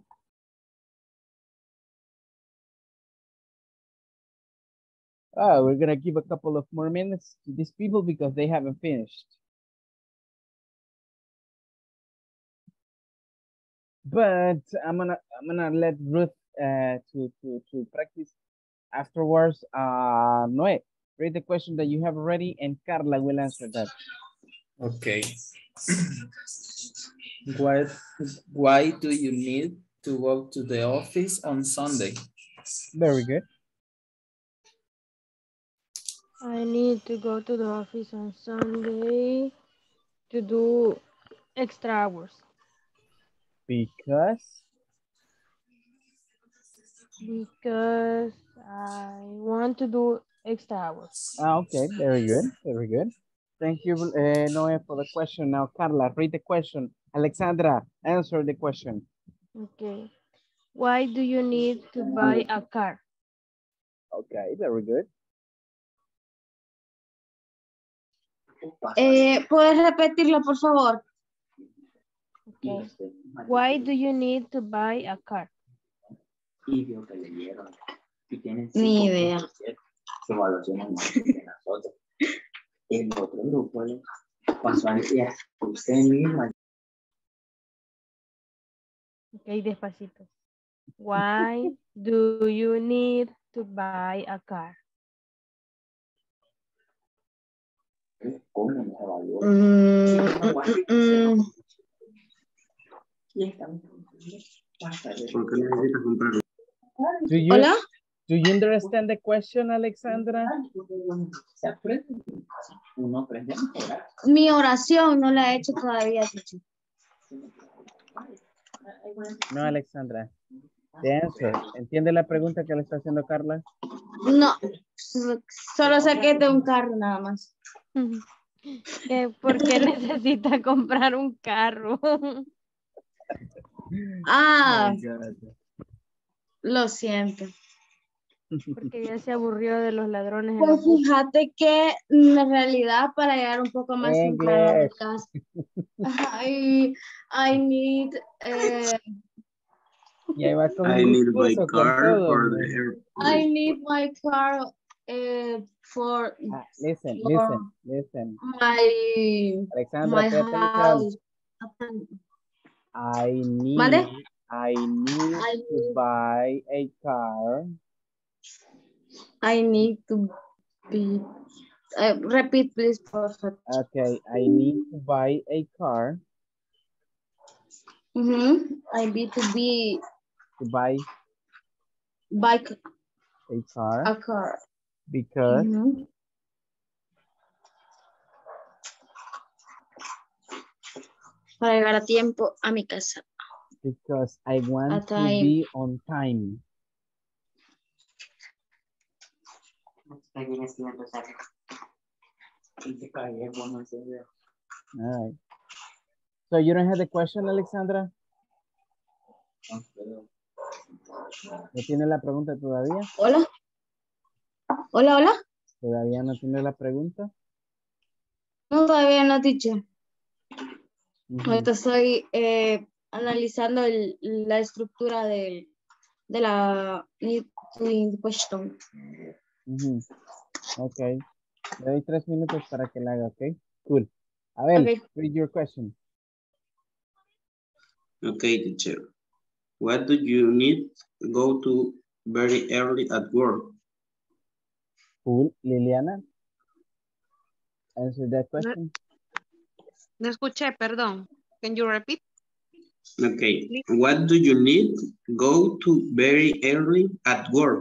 [SPEAKER 1] We're gonna give a couple of more minutes to these people because they haven't finished. But I'm gonna let Ruth to practice afterwards. Noé, read the question that you have already, and Carla will answer that.
[SPEAKER 14] Okay. Why do you need to go to the office on Sunday?
[SPEAKER 1] Very good.
[SPEAKER 2] I need to go to the office on Sunday to do extra hours.
[SPEAKER 1] Because
[SPEAKER 2] I want to do extra hours.
[SPEAKER 1] Okay, very good, very good. Thank you, Noé, for the question. Now, Carla, read the question. Alexandra, answer the question.
[SPEAKER 2] Okay. Why do you need to buy a car?
[SPEAKER 1] Okay, very good.
[SPEAKER 13] ¿Puedes repetirlo, por favor?
[SPEAKER 2] Okay. Why do you need to buy a car?
[SPEAKER 13] Ni idea.
[SPEAKER 4] El otro grupo pasó al día usted misma.
[SPEAKER 2] Okay, despacito. Why do you need to buy a car?
[SPEAKER 13] ¿Hola?
[SPEAKER 1] Do you understand the question, Alexandra?
[SPEAKER 13] Mi oración no la he hecho todavía, teacher.
[SPEAKER 1] No, Alexandra. The answer. ¿Entiende la pregunta que le está haciendo Carla?
[SPEAKER 13] No, solo sé que es de un carro nada más.
[SPEAKER 2] ¿Por qué necesita comprar un carro?
[SPEAKER 13] Lo siento.
[SPEAKER 2] Porque ya se aburrió de los ladrones.
[SPEAKER 13] Pues fíjate que en realidad para llegar un poco más temprano a mi casa. I need
[SPEAKER 14] I need my car for the airport.
[SPEAKER 13] I need my car for
[SPEAKER 1] listen.
[SPEAKER 13] My
[SPEAKER 1] Alexandra,
[SPEAKER 13] house.
[SPEAKER 1] I need to buy a car.
[SPEAKER 13] I need to be repeat please, perfect.
[SPEAKER 1] Okay, I need to buy a car.
[SPEAKER 13] I need to
[SPEAKER 1] buy a car. Because
[SPEAKER 13] para llegar a tiempo a mi casa.
[SPEAKER 1] Because I want to be on time. All right. So you don't have the question, Alexandra? ¿No tiene la pregunta todavía?
[SPEAKER 13] Hola.
[SPEAKER 1] ¿Todavía no tiene la pregunta?
[SPEAKER 13] No, todavía no, teacher. Ahorita estoy analizando la estructura de la question.
[SPEAKER 1] Okay. Le doy 3 minutos para que la haga, ¿ok? Cool. Abel,
[SPEAKER 13] Okay.
[SPEAKER 1] read your question.
[SPEAKER 14] Okay, teacher. What do you need to go to very early at work?
[SPEAKER 1] Cool. Liliana, answer that question.
[SPEAKER 10] No escuché, perdón. Can you repeat?
[SPEAKER 14] Okay. What do you need to go to very early at work?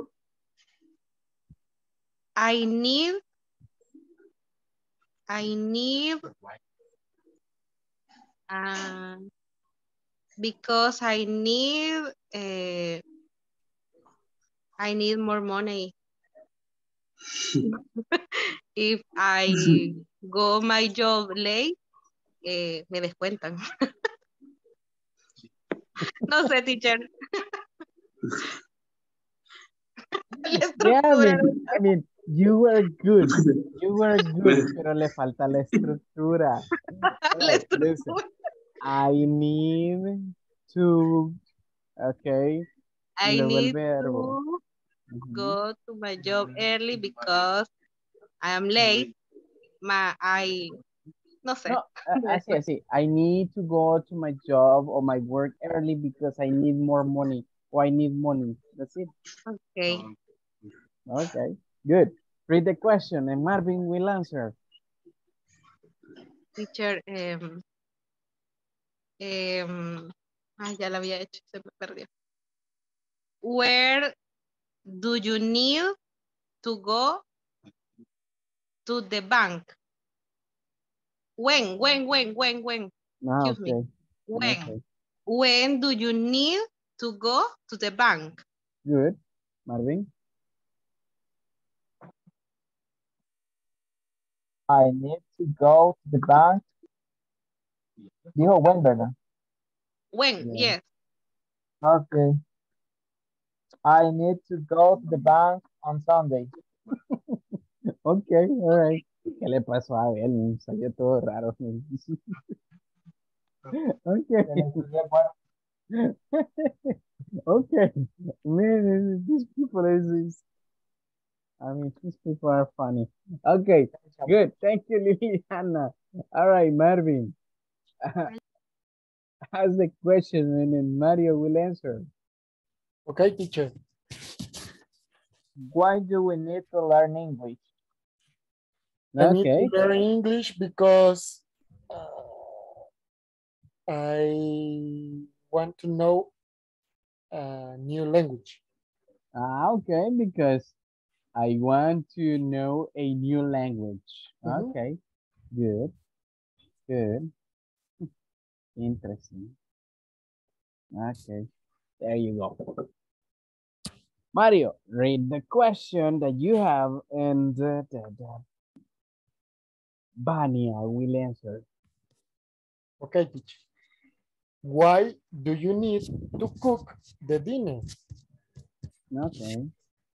[SPEAKER 10] I need because I need more money. If I go my job late, me descuentan. No sé, teacher.
[SPEAKER 1] Yeah, I mean, you were good. You were good, pero le falta la estructura. Right, listen. I need to, okay.
[SPEAKER 10] I
[SPEAKER 1] Luego el
[SPEAKER 10] need
[SPEAKER 1] verbo.
[SPEAKER 10] to go to my job early because I am late. No sé.
[SPEAKER 1] No, así. I need to go to my job or my work early because I need more money or I need money. That's it.
[SPEAKER 10] Okay.
[SPEAKER 1] Okay, good. Read the question and Marvin will answer.
[SPEAKER 10] Teacher, ya la había hecho, se me perdió. Where do you need to go to the bank? When? Excuse me. When?
[SPEAKER 1] Okay.
[SPEAKER 10] When do you need to go to the bank?
[SPEAKER 1] Good. Marvin?
[SPEAKER 3] I need to go to the bank. Dijo when, ¿verdad?
[SPEAKER 10] When, yes.
[SPEAKER 3] Okay. I need to go to the bank on Sunday.
[SPEAKER 1] Okay, all right. ¿Qué le pasó a él? Salió todo raro. Okay. Okay. Man, these people these people are funny. Okay, good. Thank you, Liliana. All right, Marvin. Ask the question and then Mario will answer.
[SPEAKER 9] Okay, teacher.
[SPEAKER 3] Why do we need to learn English?
[SPEAKER 9] I need to learn English because I want to know a new language.
[SPEAKER 1] Okay, because I want to know a new language. Okay, good. Interesting. Okay, there you go. Mario, read the question that you have and Vania will answer.
[SPEAKER 9] Okay, teacher. Why do you need to cook the dinner?
[SPEAKER 1] Okay.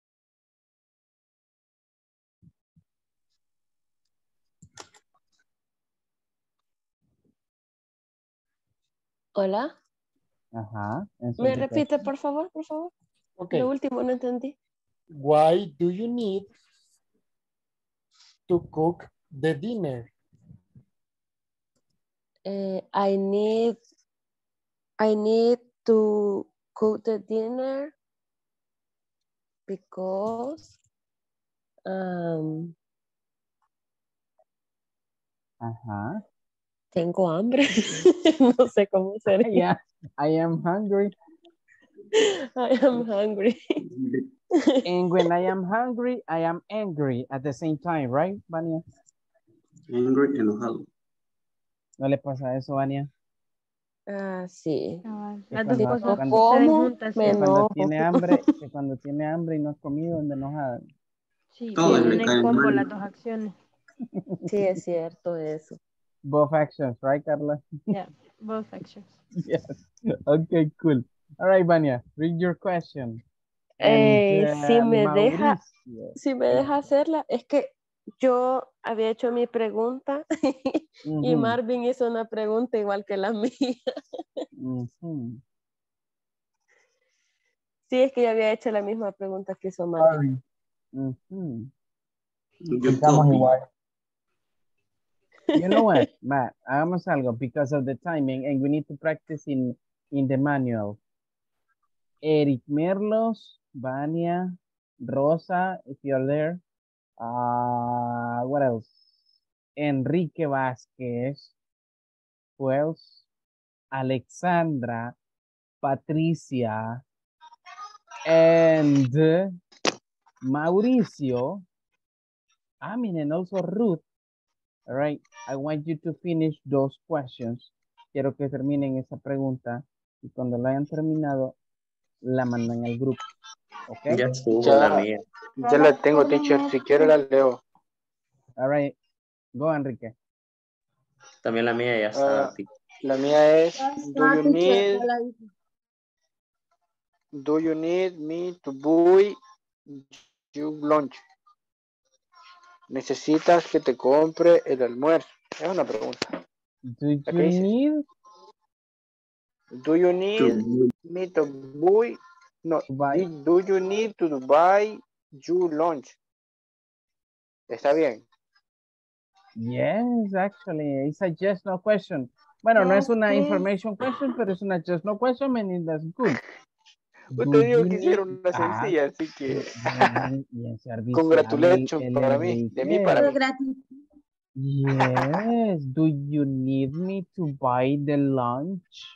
[SPEAKER 11] Hola.
[SPEAKER 1] Ajá.
[SPEAKER 11] ¿Me repite, por favor?
[SPEAKER 9] Okay.
[SPEAKER 11] Lo último no entendí.
[SPEAKER 9] Why do you need to cook the dinner?
[SPEAKER 11] I need to cook the dinner because tengo hambre. No sé cómo sería.
[SPEAKER 1] Yeah, I am hungry.
[SPEAKER 11] I am hungry.
[SPEAKER 1] And when I am hungry, I am angry at the same time, right, Vania?
[SPEAKER 14] Angry, enojado.
[SPEAKER 1] ¿No le pasa eso, Vania?
[SPEAKER 11] Sí.
[SPEAKER 2] Las dos cosas
[SPEAKER 11] ¿Cómo?
[SPEAKER 2] juntas.
[SPEAKER 11] Me enojo.
[SPEAKER 1] Que cuando tiene hambre y no ha comido, anda enojada.
[SPEAKER 2] Sí,
[SPEAKER 14] Todo
[SPEAKER 2] vienen
[SPEAKER 14] le
[SPEAKER 2] en
[SPEAKER 14] cae
[SPEAKER 2] combo
[SPEAKER 14] mal.
[SPEAKER 2] las dos acciones.
[SPEAKER 11] Sí, es cierto eso.
[SPEAKER 1] Both actions, right, Carla?
[SPEAKER 2] Yeah, both actions.
[SPEAKER 1] Yes. Okay, cool. All right, Vania, read your question. And,
[SPEAKER 11] si me
[SPEAKER 1] Mauricio.
[SPEAKER 11] deja hacerla, es que yo había hecho mi pregunta y Marvin hizo una pregunta igual que la mía. Sí, es que yo había hecho la misma pregunta que hizo Marvin.
[SPEAKER 3] Estamos igual.
[SPEAKER 1] You know what, Matt, hagamos algo because of the timing and we need to practice in the manual. Eric Merlos, Vania, Rosa, if you're there. What else? Enrique Vázquez. Who else? Alexandra, Patricia, and Mauricio. I mean, and also Ruth. All right, I want you to finish those questions. Quiero que terminen esa pregunta y cuando la hayan terminado, la mandan al grupo. ¿Ok?
[SPEAKER 4] Ya estuvo la mía.
[SPEAKER 3] Ya la tengo, teacher. Si quiere la leo.
[SPEAKER 1] All right. Go, Enrique.
[SPEAKER 4] También la mía ya está.
[SPEAKER 3] La mía es, do you need me to buy you lunch? ¿Necesitas que te compre el almuerzo? Es una pregunta.
[SPEAKER 1] Do you need
[SPEAKER 3] me to buy? No, do you need to buy you lunch? ¿Está bien?
[SPEAKER 1] Yes, actually, it's a yes, no question. Bueno, no es una information question, pero es una just no question, and that's good.
[SPEAKER 3] Usted dijo que hicieron una sencilla, así que... Congratulations para mí, de mí para mí.
[SPEAKER 1] Yes, do you need me to buy the lunch?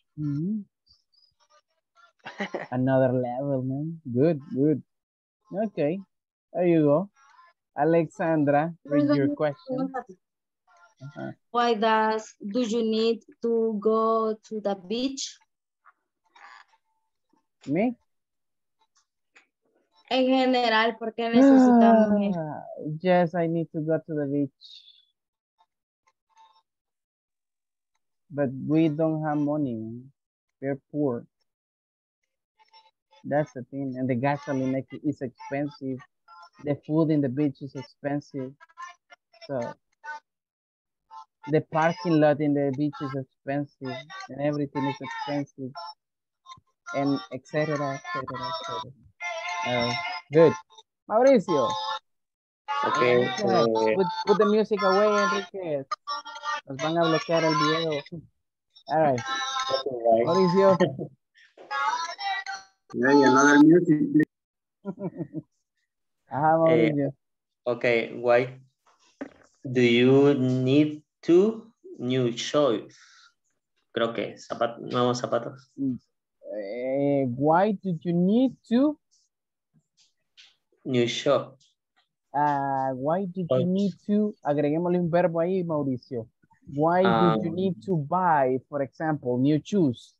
[SPEAKER 1] Another level, man. Good, good. Okay, there you go. Alexandra, read your question.
[SPEAKER 13] Why do you need to go to the beach?
[SPEAKER 1] ¿Me?
[SPEAKER 13] En general, ¿por qué necesitamos ir?
[SPEAKER 1] Yes, I need to go to the beach. But we don't have money. We're poor. That's the thing. And the gasoline is expensive. The food in the beach is expensive. So the parking lot in the beach is expensive. And everything is expensive. And etc. Good. Mauricio.
[SPEAKER 4] Okay.
[SPEAKER 1] Put the music away, Enrique. Nos van a bloquear el video. All right. Mauricio.
[SPEAKER 14] Another music.
[SPEAKER 1] Mauricio.
[SPEAKER 4] Okay, why do you need two new shoes? Creo que nuevos zapatos.
[SPEAKER 1] Why do you need to?
[SPEAKER 4] New shoe.
[SPEAKER 1] Why did you need to? Agreguémosle un verbo ahí, Mauricio. Why did you need to buy, for example, new shoes?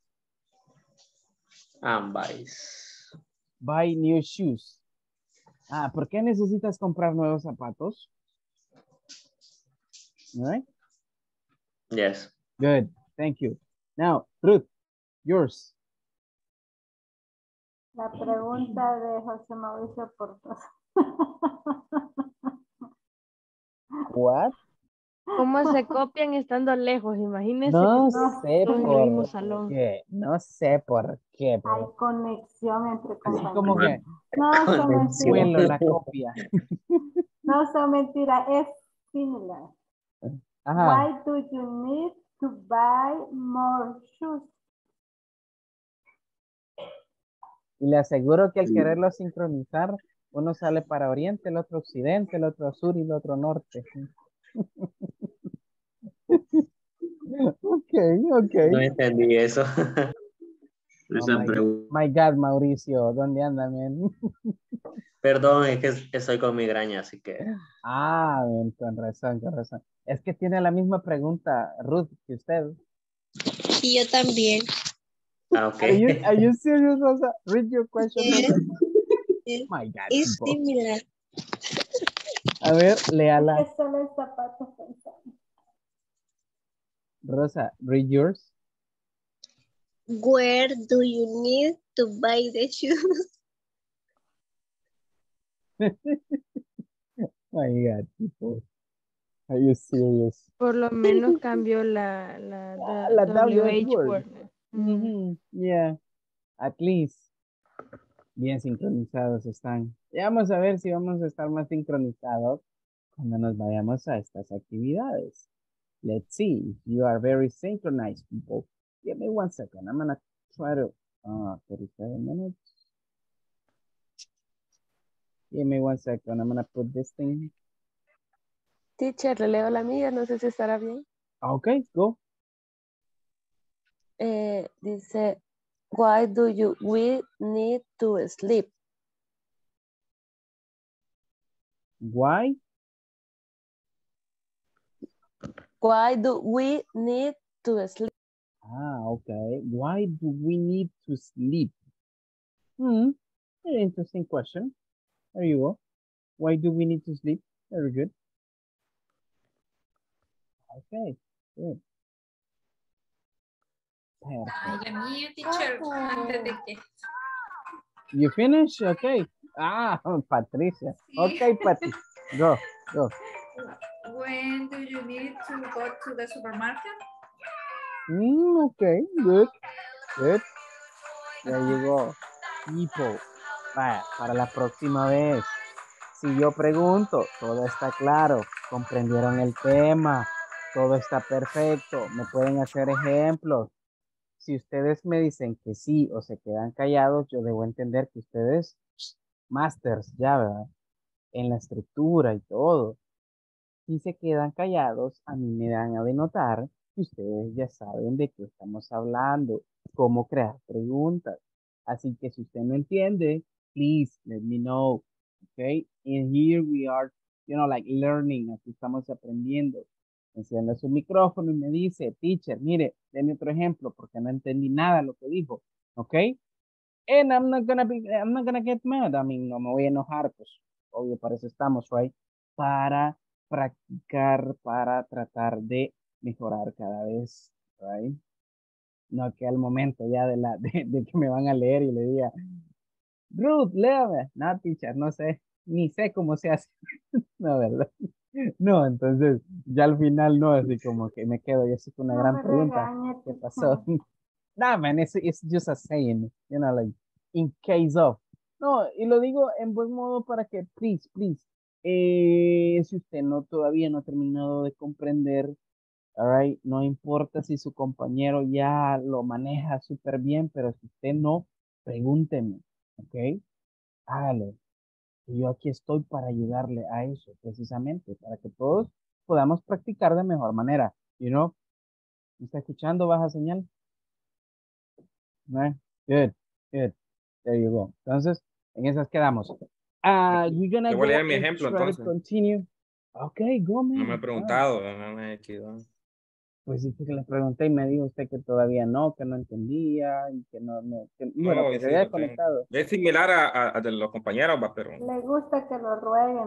[SPEAKER 4] Buy
[SPEAKER 1] new shoes. ¿Por qué necesitas comprar nuevos zapatos? All right?
[SPEAKER 4] Yes.
[SPEAKER 1] Good. Thank you. Now, Ruth, yours.
[SPEAKER 6] La pregunta de José Mauricio Portos.
[SPEAKER 1] What?
[SPEAKER 2] ¿Cómo se copian estando lejos? Imagínense
[SPEAKER 1] No
[SPEAKER 2] que
[SPEAKER 1] sé
[SPEAKER 2] en el mismo salón.
[SPEAKER 1] No sé por qué.
[SPEAKER 6] Hay conexión entre compañeros.
[SPEAKER 1] Así como que
[SPEAKER 6] no son mentiras.
[SPEAKER 1] la copia.
[SPEAKER 6] No son mentiras, es similar.
[SPEAKER 1] Ajá.
[SPEAKER 6] Why do you need to buy more shoes?
[SPEAKER 1] Y le aseguro que al quererlo sincronizar, uno sale para oriente, el otro occidente, el otro sur y el otro norte. Ok.
[SPEAKER 4] No entendí eso.
[SPEAKER 1] My God, Mauricio, ¿dónde anda, man?
[SPEAKER 4] Perdón, es que estoy con migraña, así que...
[SPEAKER 1] con razón. Es que tiene la misma pregunta, Ruth, que usted.
[SPEAKER 13] Y yo también.
[SPEAKER 4] Okay.
[SPEAKER 1] Are you serious, Rosa? Read your question.
[SPEAKER 13] Yes.
[SPEAKER 1] My God.
[SPEAKER 13] Es similar.
[SPEAKER 1] A ver, léala.
[SPEAKER 6] Es solo el zapato pensando.
[SPEAKER 1] Rosa, read yours.
[SPEAKER 13] Where do you need to buy the shoes?
[SPEAKER 1] My God, people. Are you serious?
[SPEAKER 2] Por lo menos cambió la WH word.
[SPEAKER 1] Yeah, at least. Bien sincronizados están. Ya vamos a ver si vamos a estar más sincronizados cuando nos vayamos a estas actividades. Let's see if you are very synchronized, people. Give me 1 second. I'm gonna try to 37 minutes. Give me 1 second. I'm gonna put this thing.
[SPEAKER 11] Teacher, le leo la mía, no sé si estará bien.
[SPEAKER 1] Okay, go.
[SPEAKER 11] Dice, why do we need to sleep?
[SPEAKER 1] Why?
[SPEAKER 11] Why do we need to sleep?
[SPEAKER 1] Okay. Why do we need to sleep? Very interesting question. There you go. Why do we need to sleep? Very good. Okay, good.
[SPEAKER 7] Ay, la mía, teacher, antes de que...
[SPEAKER 1] You finish? Okay. Patricia. Okay, Patty. Go.
[SPEAKER 7] When do you need to go to the supermarket?
[SPEAKER 1] Okay, good. There you go. People. Para la próxima vez. Si yo pregunto, todo está claro. Comprendieron el tema. Todo está perfecto. Me pueden hacer ejemplos. Si ustedes me dicen que sí o se quedan callados, yo debo entender que ustedes, masters ya, ¿verdad? En la estructura y todo. Si se quedan callados, a mí me dan a denotar que ustedes ya saben de qué estamos hablando, cómo crear preguntas. Así que si usted no entiende, please let me know. Okay? And here we are, like learning. Aquí estamos aprendiendo. Enciende su micrófono y me dice, teacher, mire, denme otro ejemplo porque no entendí nada de lo que dijo. ¿Ok? And I'm not gonna get mad. I mean, no me voy a enojar, pues, obvio, para eso estamos, right? Para practicar, para tratar de mejorar cada vez, right? No que al momento ya de que me van a leer y le diga, Ruth, léame. No, teacher, no sé, ni sé cómo se hace. No, ¿verdad? No, entonces ya al final no, así como que me quedo y así con una gran pregunta. ¿Qué pasó? Nah, man, it's just a saying, like, in case of. No, y lo digo en buen modo para que, please, si usted todavía no ha terminado de comprender, all right, no importa si su compañero ya lo maneja súper bien, pero si usted no, pregúnteme, ¿ok? Hágalo. Y yo aquí estoy para ayudarle a eso, precisamente, para que todos podamos practicar de mejor manera. ¿Me está escuchando? ¿Baja señal? ¿No? Good. There you go. Entonces, en esas quedamos. We're gonna
[SPEAKER 12] Yo voy a leer mi ejemplo,
[SPEAKER 1] try to
[SPEAKER 12] entonces.
[SPEAKER 1] continue. Okay, go, man.
[SPEAKER 12] No me he preguntado, no me he quedado.
[SPEAKER 1] Pues sí que le pregunté y me dijo usted que todavía no, que no entendía y que bueno, que se había conectado.
[SPEAKER 12] Es similar a de los compañeros, pero...
[SPEAKER 6] Le gusta que lo rueguen.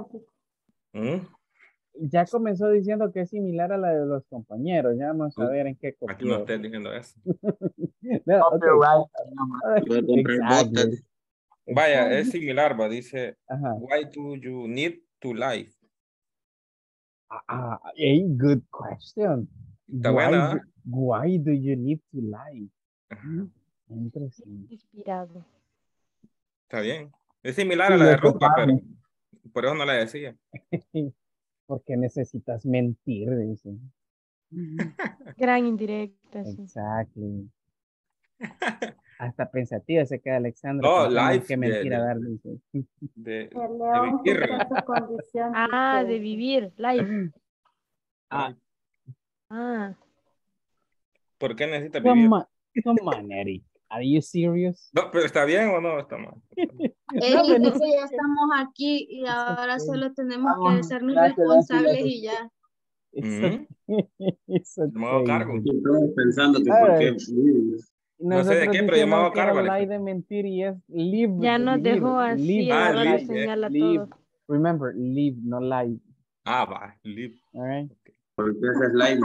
[SPEAKER 12] ¿Mm?
[SPEAKER 1] Ya comenzó diciendo que es similar a la de los compañeros. Ya vamos a ver en qué copió.
[SPEAKER 12] Aquí no estoy diciendo eso.
[SPEAKER 1] No, okay. Exactly.
[SPEAKER 12] Vaya, es similar, dice, why do you need to live?
[SPEAKER 1] Good question.
[SPEAKER 12] Está buena.
[SPEAKER 1] Why do you need to lie? Interesante.
[SPEAKER 11] Inspirado.
[SPEAKER 12] Está bien. Es similar a la de Rupa, pero por eso no la decía.
[SPEAKER 1] Porque necesitas mentir, dice.
[SPEAKER 2] Gran indirecta.
[SPEAKER 1] Exactly. Hasta pensativa se queda Alexandra.
[SPEAKER 12] No, life.
[SPEAKER 1] Qué mentira dar, dice.
[SPEAKER 12] De
[SPEAKER 6] vivir.
[SPEAKER 2] De vivir, life.
[SPEAKER 12] ¿Por qué necesitas vivir?
[SPEAKER 1] Come on, Eric. Are you serious?
[SPEAKER 12] No, pero ¿está bien o no? Está mal.
[SPEAKER 13] Eric, ya estamos aquí y ahora solo tenemos que hacernos responsables y ya.
[SPEAKER 12] Me hago cargo.
[SPEAKER 14] Estoy pensando que por qué.
[SPEAKER 12] No sé de qué, pero yo me hago cargo.
[SPEAKER 1] Lie de mentir y es live.
[SPEAKER 2] Ya nos dejó así, ahora nos señala todo.
[SPEAKER 1] Remember, live, no lie.
[SPEAKER 12] Va, live.
[SPEAKER 1] All right.
[SPEAKER 14] ¿Por qué haces live?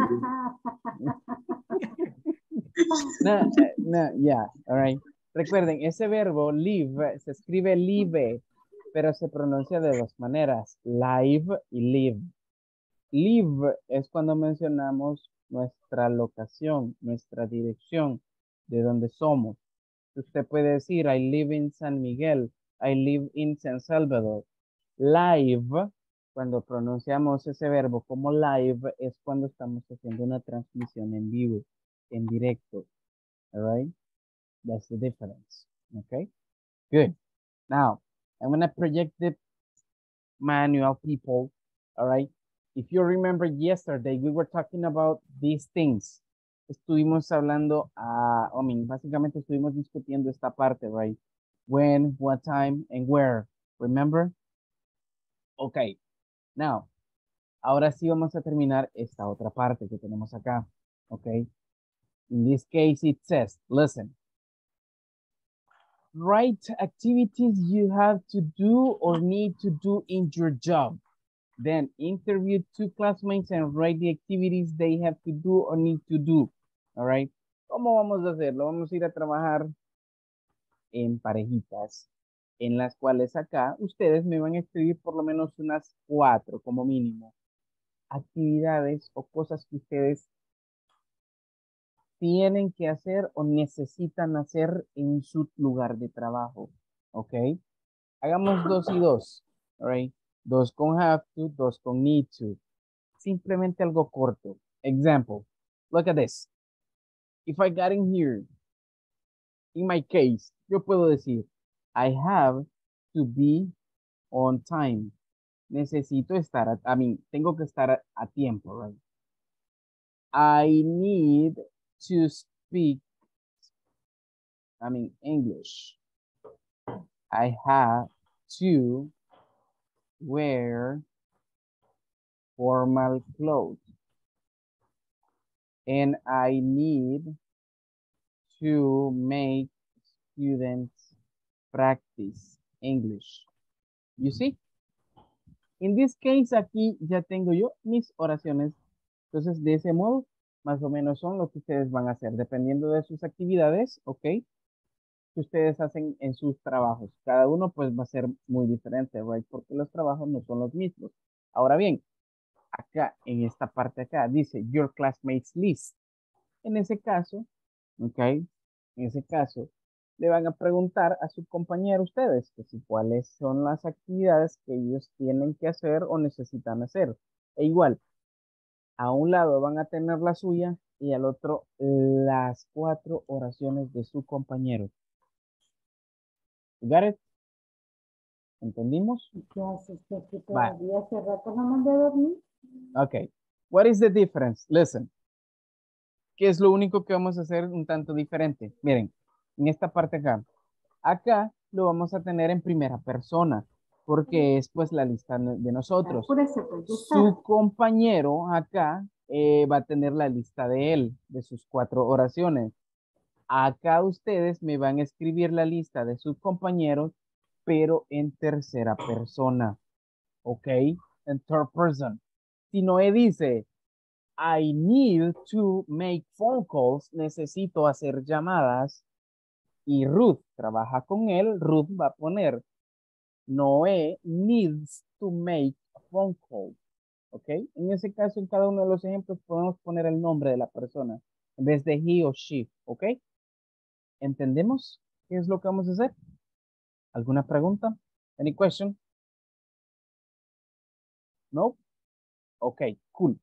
[SPEAKER 1] No, yeah, all right. Recuerden, ese verbo live se escribe live, pero se pronuncia de dos maneras, live y live. Live es cuando mencionamos nuestra locación, nuestra dirección, de donde somos. Usted puede decir, I live in San Miguel, I live in San Salvador. Live Cuando pronunciamos ese verbo como live es cuando estamos haciendo una transmisión en vivo, en directo. All right? That's the difference. Okay? Good. Now, I'm going to project the manual, people. All right? If you remember yesterday, we were talking about these things. Estuvimos hablando, básicamente estuvimos discutiendo esta parte, right? When, what time, and where. Remember? Okay. Now, ahora sí vamos a terminar esta otra parte que tenemos acá. Okay? In this case, it says, listen. Write activities you have to do or need to do in your job. Then interview 2 classmates and write the activities they have to do or need to do. All right. ¿Cómo vamos a hacerlo? Vamos a ir a trabajar en parejitas, en las cuales acá ustedes me van a escribir por lo menos unas 4 como mínimo. Actividades o cosas que ustedes tienen que hacer o necesitan hacer en su lugar de trabajo. ¿Ok? Hagamos 2 y 2. All right. 2 con have to, 2 con need to. Simplemente algo corto. Example. Look at this. If I got in here, in my case, yo puedo decir, I have to be on time. Necesito estar, tengo que estar a tiempo, right? I need to speak, English. I have to wear formal clothes. And I need to make students practice English. You see? In this case, aquí ya tengo yo mis oraciones. Entonces, de ese modo, más o menos son lo que ustedes van a hacer, dependiendo de sus actividades, ¿ok? Que ustedes hacen en sus trabajos. Cada uno, pues, va a ser muy diferente, ¿right? Porque los trabajos no son los mismos. Ahora bien, acá, en esta parte acá, dice, your classmates list. En ese caso, ¿ok? En ese caso, le van a preguntar a su compañero ustedes que si cuáles son las actividades que ellos tienen que hacer o necesitan hacer. E igual, a un lado van a tener la suya y al otro las 4 oraciones de su compañero. You got it? ¿Entendimos?
[SPEAKER 6] Todavía hace rato no mandé a dormir.
[SPEAKER 1] Ok. What is the difference? Listen. ¿Qué es lo único que vamos a hacer un tanto diferente? Miren, en esta parte acá. Acá lo vamos a tener en primera persona, porque es pues la lista de nosotros. Su compañero acá va a tener la lista de él, de sus 4 oraciones. Acá ustedes me van a escribir la lista de sus compañeros, pero en tercera persona. ¿Ok? En third person. Si Noé dice, I need to make phone calls, necesito hacer llamadas, y Ruth trabaja con él, Ruth va a poner, Noé needs to make a phone call. ¿Ok? En ese caso, en cada uno de los ejemplos podemos poner el nombre de la persona en vez de he o she. ¿Ok? ¿Entendemos qué es lo que vamos a hacer? ¿Alguna pregunta? Any question? No? Okay, cool.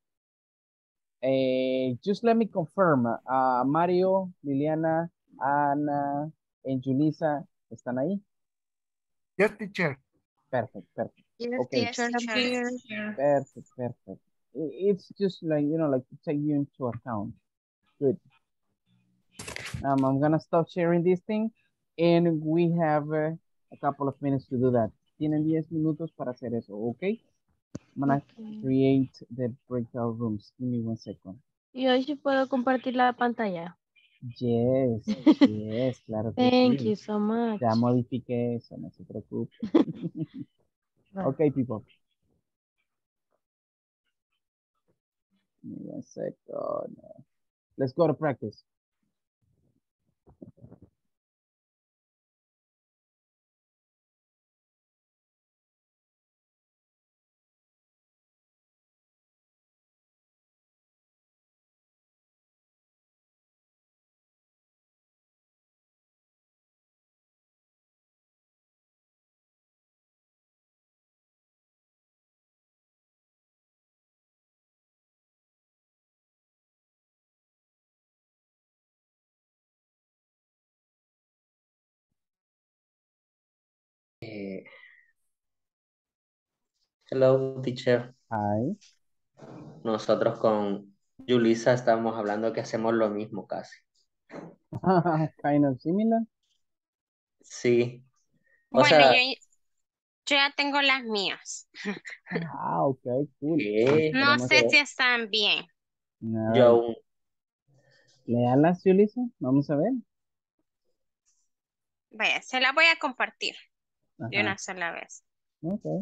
[SPEAKER 1] Just let me confirm. Mario, Liliana, Ana, and Julissa, ¿están ahí?
[SPEAKER 9] Yes, teacher.
[SPEAKER 1] Perfect, perfect.
[SPEAKER 10] Yes,
[SPEAKER 1] Okay.
[SPEAKER 10] teacher, I'm here.
[SPEAKER 1] Perfect, perfect. It's just like, like to take you into account. Good. I'm gonna stop sharing this thing and we have a couple of minutes to do that. Tienen 10 minutos para hacer eso, okay? I'm gonna create the breakout rooms. Give me 1 second.
[SPEAKER 2] Y hoy sí puedo compartir la pantalla.
[SPEAKER 1] Yes, yes, claro que
[SPEAKER 2] Thank
[SPEAKER 1] sí.
[SPEAKER 2] you so much.
[SPEAKER 1] Ya modifiqué eso, no se preocupe. Okay, people. Give me 1 second. Let's go to practice.
[SPEAKER 4] Eh, hello, teacher.
[SPEAKER 1] Hi.
[SPEAKER 4] Nosotros con Yulisa estamos hablando que hacemos lo mismo casi.
[SPEAKER 1] Kind of similar.
[SPEAKER 4] Sí. O
[SPEAKER 5] Bueno,
[SPEAKER 4] sea,
[SPEAKER 5] yo ya tengo las mías.
[SPEAKER 1] Ah, ok, cool.
[SPEAKER 5] No
[SPEAKER 1] Esperemos
[SPEAKER 5] sé
[SPEAKER 1] que...
[SPEAKER 5] si están bien.
[SPEAKER 1] All
[SPEAKER 4] yo
[SPEAKER 1] right.
[SPEAKER 4] aún.
[SPEAKER 1] Léalas, Julissa. Vamos a ver.
[SPEAKER 5] Vaya, se las voy a compartir de
[SPEAKER 1] Ajá.
[SPEAKER 5] una sola vez.
[SPEAKER 1] Ok.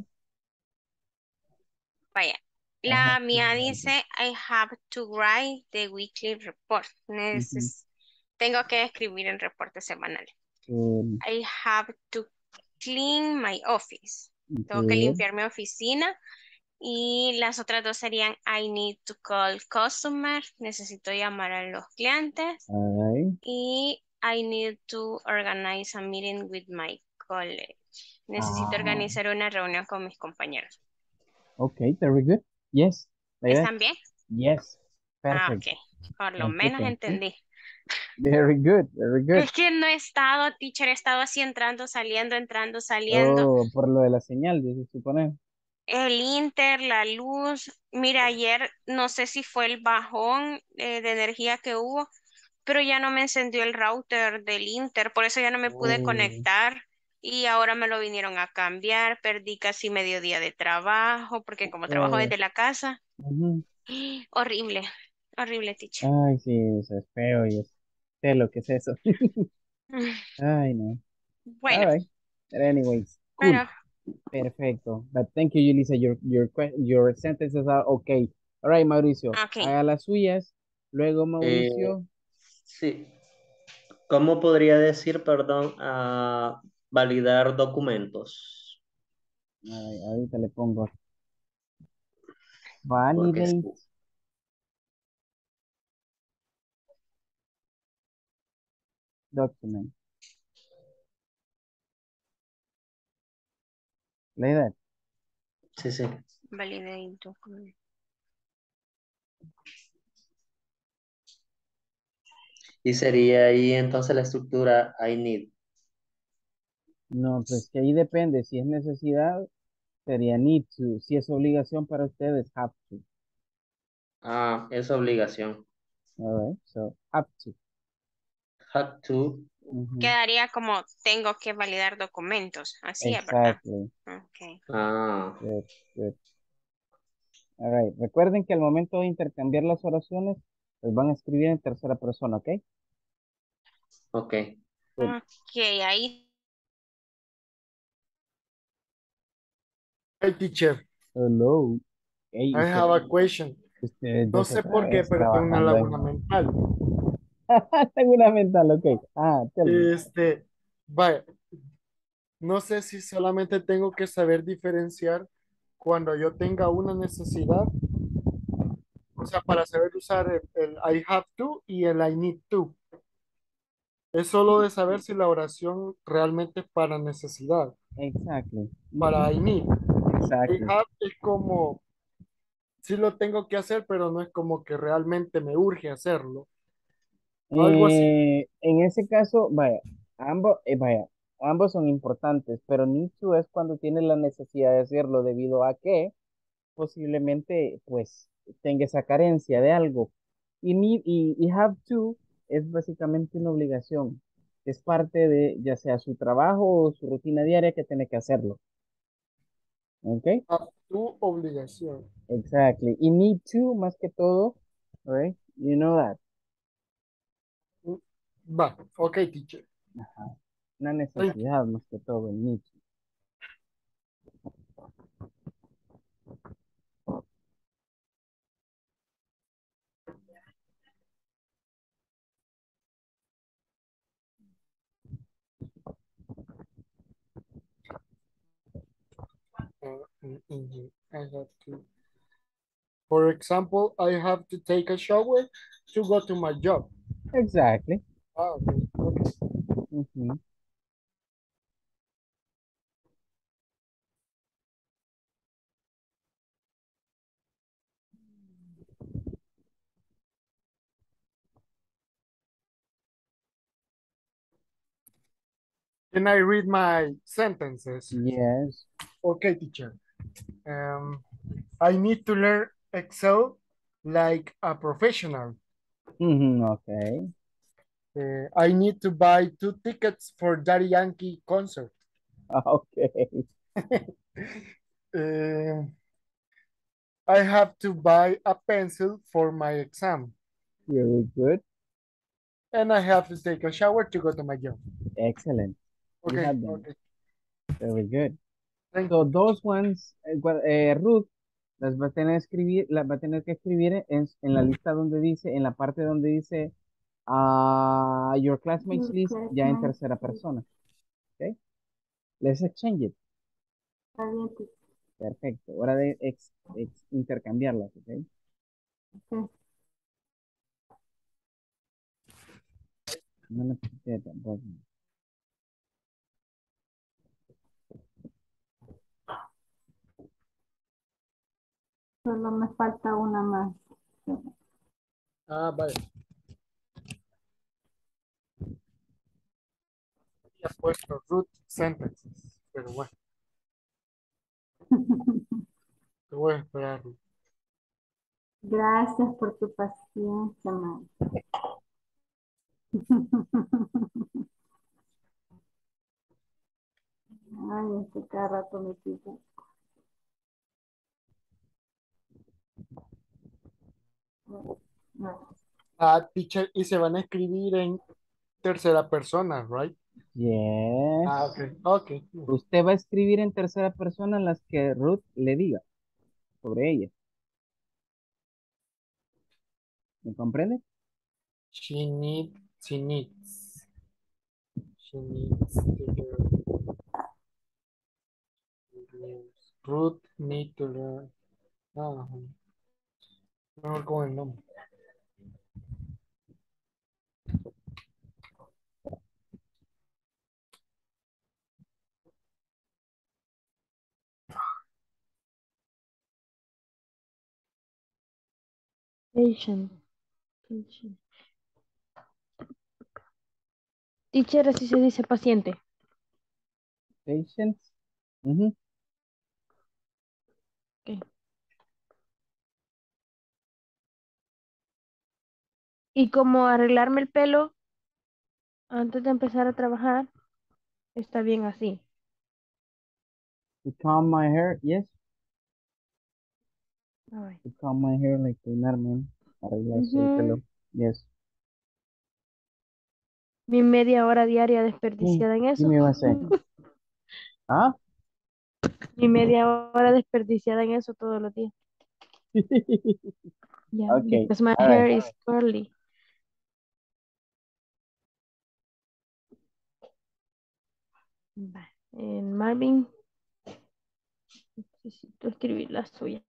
[SPEAKER 5] Vaya.
[SPEAKER 1] Ajá.
[SPEAKER 5] La mía dice, I have to write the weekly report.
[SPEAKER 1] Ujú.
[SPEAKER 5] Tengo que escribir el reporte semanal.
[SPEAKER 1] Good.
[SPEAKER 5] I have to clean my office. Tengo que
[SPEAKER 1] Good.
[SPEAKER 5] limpiar mi oficina. Y las otras dos serían, I need to call customer. Necesito llamar a los clientes.
[SPEAKER 1] All right.
[SPEAKER 5] Y I need to organize a meeting with my college. Necesito
[SPEAKER 1] Ah,
[SPEAKER 5] organizar una reunión con mis compañeros.
[SPEAKER 1] okay, very good. Yes. Like that.
[SPEAKER 5] ¿Están bien?
[SPEAKER 1] Yes.
[SPEAKER 5] Ah,
[SPEAKER 1] Perfect.
[SPEAKER 5] ok. Por lo
[SPEAKER 1] Thank you,
[SPEAKER 5] menos
[SPEAKER 1] thank you.
[SPEAKER 5] entendí.
[SPEAKER 1] Very good, very good.
[SPEAKER 5] Es que no he estado, teacher, he estado así entrando, saliendo.
[SPEAKER 1] Oh, por lo de la señal, yo se supone.
[SPEAKER 5] El Inter, la luz. Mira, ayer no sé si fue el bajón de energía que hubo, pero ya no me encendió el router del Inter, por eso ya no me pude
[SPEAKER 1] Oh,
[SPEAKER 5] conectar y ahora me lo vinieron a cambiar. Perdí casi medio día de trabajo porque como trabajo
[SPEAKER 1] oh.
[SPEAKER 5] desde la casa,
[SPEAKER 1] Ujú.
[SPEAKER 5] horrible, horrible, teacher.
[SPEAKER 1] Ay, sí, eso es feo y sé lo que es eso. Ay, no. All
[SPEAKER 5] Bueno,
[SPEAKER 1] right. But anyways, cool.
[SPEAKER 5] pero,
[SPEAKER 1] Perfecto. But thank you, Yulisa. Your sentences are okay. All right, Mauricio.
[SPEAKER 5] ok.
[SPEAKER 1] Haga las suyas. Luego,
[SPEAKER 4] Eh,
[SPEAKER 1] Mauricio.
[SPEAKER 4] sí. ¿Cómo podría decir, perdón, a validar documentos?
[SPEAKER 1] Ay, ahorita le pongo
[SPEAKER 4] Porque sí.
[SPEAKER 1] validate document. Like that.
[SPEAKER 4] Sí, sí.
[SPEAKER 5] Validate document.
[SPEAKER 4] Y sería ahí entonces la estructura I need.
[SPEAKER 1] No, pues que ahí depende. Si es necesidad, sería need to. Si es obligación para ustedes, have to.
[SPEAKER 4] Ah, es obligación.
[SPEAKER 1] All right. So, have to.
[SPEAKER 4] Have to.
[SPEAKER 1] Ujú.
[SPEAKER 5] Quedaría como tengo que validar documentos. Así es, ¿verdad?
[SPEAKER 1] Exactly.
[SPEAKER 5] Ok.
[SPEAKER 4] Ah,
[SPEAKER 1] Good, good. All right. Recuerden que al momento de intercambiar las oraciones, pues van a escribir en tercera persona, ¿ok?
[SPEAKER 4] ok.
[SPEAKER 1] Good.
[SPEAKER 5] Ok, ahí.
[SPEAKER 9] Hey, teacher,
[SPEAKER 1] Hello. Hey,
[SPEAKER 9] I have a question.
[SPEAKER 1] ustedes
[SPEAKER 9] No
[SPEAKER 1] dos
[SPEAKER 9] sé
[SPEAKER 1] otra
[SPEAKER 9] por qué,
[SPEAKER 1] vez
[SPEAKER 9] pero tengo una
[SPEAKER 1] trabajando ahí.
[SPEAKER 9] laguna mental.
[SPEAKER 1] Tengo una mental, ok. Ah, tell me.
[SPEAKER 9] Vaya, no sé si solamente tengo que saber diferenciar cuando yo tenga una necesidad, o sea, para saber usar el I have to y el I need to. Es solo de saber si la oración realmente es para necesidad,
[SPEAKER 1] Exactly.
[SPEAKER 9] para I need. I
[SPEAKER 1] Exactly.
[SPEAKER 9] have es como, sí lo tengo que hacer, pero no es como que realmente me urge hacerlo. Algo así.
[SPEAKER 1] En ese caso, vaya, ambos son importantes, pero need to es cuando tienes la necesidad de hacerlo debido a que posiblemente pues tenga esa carencia de algo. Y have to es básicamente una obligación. Es parte de ya sea su trabajo o su rutina diaria que tiene que hacerlo. ¿Ok?
[SPEAKER 9] A tu obligación.
[SPEAKER 1] Exactly. Y need to, más que todo, right? You know that.
[SPEAKER 9] Va, ok, teacher.
[SPEAKER 1] Ajá. Una
[SPEAKER 9] Thank you.
[SPEAKER 1] necesidad más que todo, el need to.
[SPEAKER 9] I have to. For example, I have to take a shower to go to my job.
[SPEAKER 1] Exactly.
[SPEAKER 9] Ah, okay. Okay.
[SPEAKER 1] Ujú.
[SPEAKER 9] Can I read my sentences?
[SPEAKER 1] Yes.
[SPEAKER 9] Okay, teacher. I need to learn Excel like a professional.
[SPEAKER 1] Okay.
[SPEAKER 9] I need to buy 2 tickets for Daddy Yankee concert.
[SPEAKER 1] Okay.
[SPEAKER 9] I have to buy a pencil for my exam.
[SPEAKER 1] Very good.
[SPEAKER 9] And I have to take a shower to go to my job.
[SPEAKER 1] Excellent. You
[SPEAKER 9] Okay,
[SPEAKER 1] have them.
[SPEAKER 9] okay.
[SPEAKER 1] Very good.
[SPEAKER 9] Thank
[SPEAKER 1] So
[SPEAKER 9] you.
[SPEAKER 1] those ones, Ruth, las va a tener que escribir, las va a tener que escribir en la lista donde dice, en la parte donde dice your classmates list, ya en tercera persona. Okay. Let's exchange it.
[SPEAKER 6] Está bien, teacher.
[SPEAKER 1] Perfecto. Hora de intercambiarlas, ¿ok?
[SPEAKER 6] Sí.
[SPEAKER 1] No necesité tampoco.
[SPEAKER 6] Solo me falta una más.
[SPEAKER 9] Ah, vale. Ya he puesto root sentences, pero bueno, te voy a esperar.
[SPEAKER 6] Gracias por tu paciencia, man. Ay, cada rato me pido.
[SPEAKER 9] Ah, teacher, y se van a escribir en tercera persona, right?
[SPEAKER 1] Yes.
[SPEAKER 9] Ah, ok, ok.
[SPEAKER 1] Usted va a escribir en tercera persona las que Ruth le diga sobre ella. ¿Me comprende?
[SPEAKER 9] She needs to learn. Ruth need to learn. Ah, mejor con el nombre.
[SPEAKER 2] Patient. Patient. Teacher, así se dice paciente.
[SPEAKER 1] Patience.
[SPEAKER 2] Ok. Y como arreglarme el pelo antes de empezar a trabajar, está bien así.
[SPEAKER 1] To comb my hair, yes.
[SPEAKER 2] Ay.
[SPEAKER 1] To comb my hair, like peinarme, arreglarse el pelo. Yes.
[SPEAKER 2] Mi media hora diaria desperdiciada en
[SPEAKER 1] ¿Qué
[SPEAKER 2] eso.
[SPEAKER 1] me iba a hacer? ¿Ah?
[SPEAKER 2] Mi media hora desperdiciada en eso todos los días. Yeah,
[SPEAKER 1] Okay.
[SPEAKER 2] because my
[SPEAKER 1] All
[SPEAKER 2] hair
[SPEAKER 1] right.
[SPEAKER 2] is curly. Va. En Marvin, necesito escribir las suyas.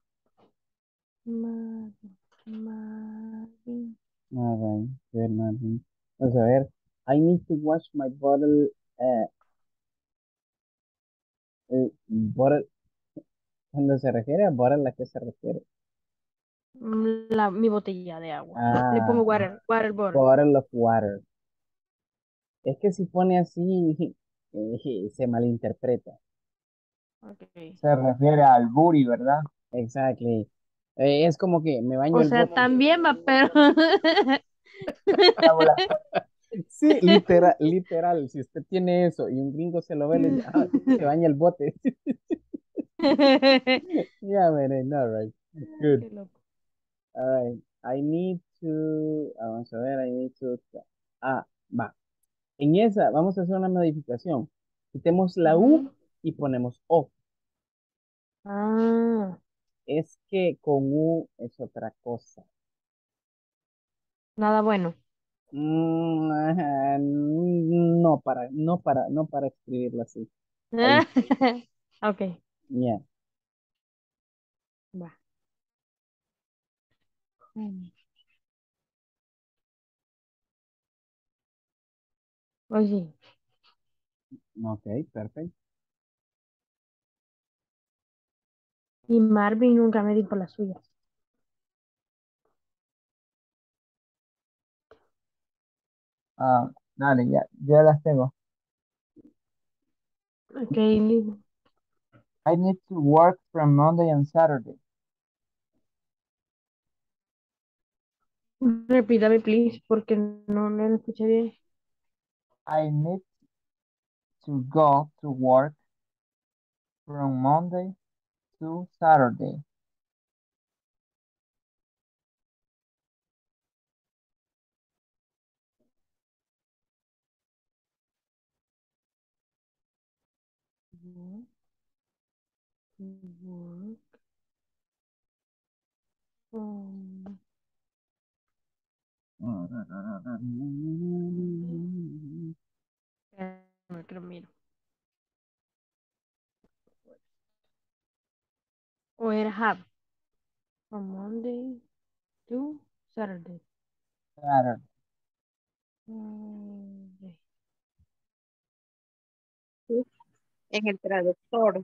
[SPEAKER 2] Marvin.
[SPEAKER 1] All right. Good, Marvin. Vamos a ver. I need to wash my bottle. Bottle. Cuando se refiere a bottle, ¿a qué se refiere?
[SPEAKER 2] Mi botella de agua. Le
[SPEAKER 1] Ah,
[SPEAKER 2] pongo water bottle.
[SPEAKER 1] bottle of water. Es que si pone así, se malinterpreta.
[SPEAKER 2] Okay.
[SPEAKER 3] Se refiere al booty, ¿verdad?
[SPEAKER 1] Exactly. Es como que me baño
[SPEAKER 2] O
[SPEAKER 1] el
[SPEAKER 2] sea,
[SPEAKER 1] bote.
[SPEAKER 2] también va, pero...
[SPEAKER 1] Sí, literal, literal. Si usted tiene eso y un gringo se lo ve, le dice, se baña el bote. Yeah, man, I know, right? Good.
[SPEAKER 2] Qué loco.
[SPEAKER 1] All right. I need to, vamos a ver, I need to, va. En esa, vamos a hacer una modificación. Quitemos la U y ponemos O.
[SPEAKER 2] Ah,
[SPEAKER 1] Es que con U es otra cosa.
[SPEAKER 2] nada bueno.
[SPEAKER 1] Ajá, no para escribirlo así. Ahí,
[SPEAKER 2] Ok,
[SPEAKER 1] yeah.
[SPEAKER 2] va. Oye,
[SPEAKER 1] Ok, perfecto.
[SPEAKER 2] y Marvin nunca me dijo las suyas.
[SPEAKER 3] Ah, dale, ya las tengo.
[SPEAKER 2] Okay.
[SPEAKER 3] I need to work from Monday and Saturday.
[SPEAKER 2] Repítame, please, porque no lo escuché bien.
[SPEAKER 3] I need to go to work from Monday to Saturday.
[SPEAKER 2] Work. Um, que lo miro. O era have. From Monday to Saturday.
[SPEAKER 3] Saturday.
[SPEAKER 10] En el traductor,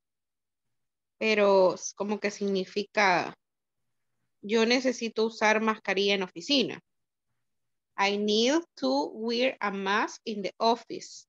[SPEAKER 10] pero como que significa yo necesito usar mascarilla en oficina. I need to wear a mask in the office.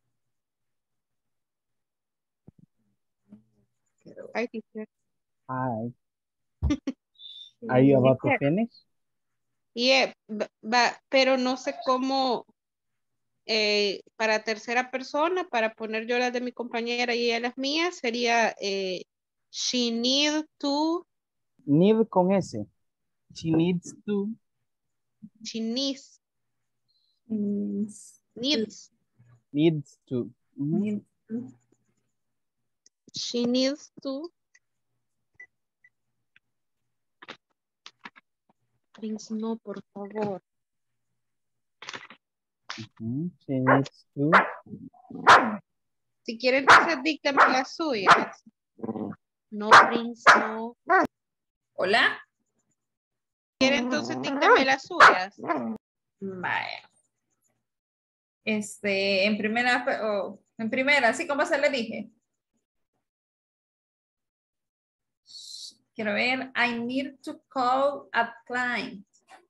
[SPEAKER 10] Hi, teacher.
[SPEAKER 1] Hi. Are you about to finish?
[SPEAKER 10] Yeah, pero no sé cómo para tercera persona, para poner yo las de mi compañera y ella las mías, sería she need to.
[SPEAKER 1] Need con S. She needs to.
[SPEAKER 10] She needs.
[SPEAKER 7] Needs.
[SPEAKER 1] Needs to.
[SPEAKER 7] Needs to.
[SPEAKER 10] She needs to. Prince, no, por favor.
[SPEAKER 1] She needs to.
[SPEAKER 10] Si quieren, entonces dígame las suyas. No, Prince, no.
[SPEAKER 7] Hola.
[SPEAKER 10] Si quieren, entonces dígame las suyas.
[SPEAKER 7] Vaya. En primera, así como se le dije. Quiero ver, I need to call a client.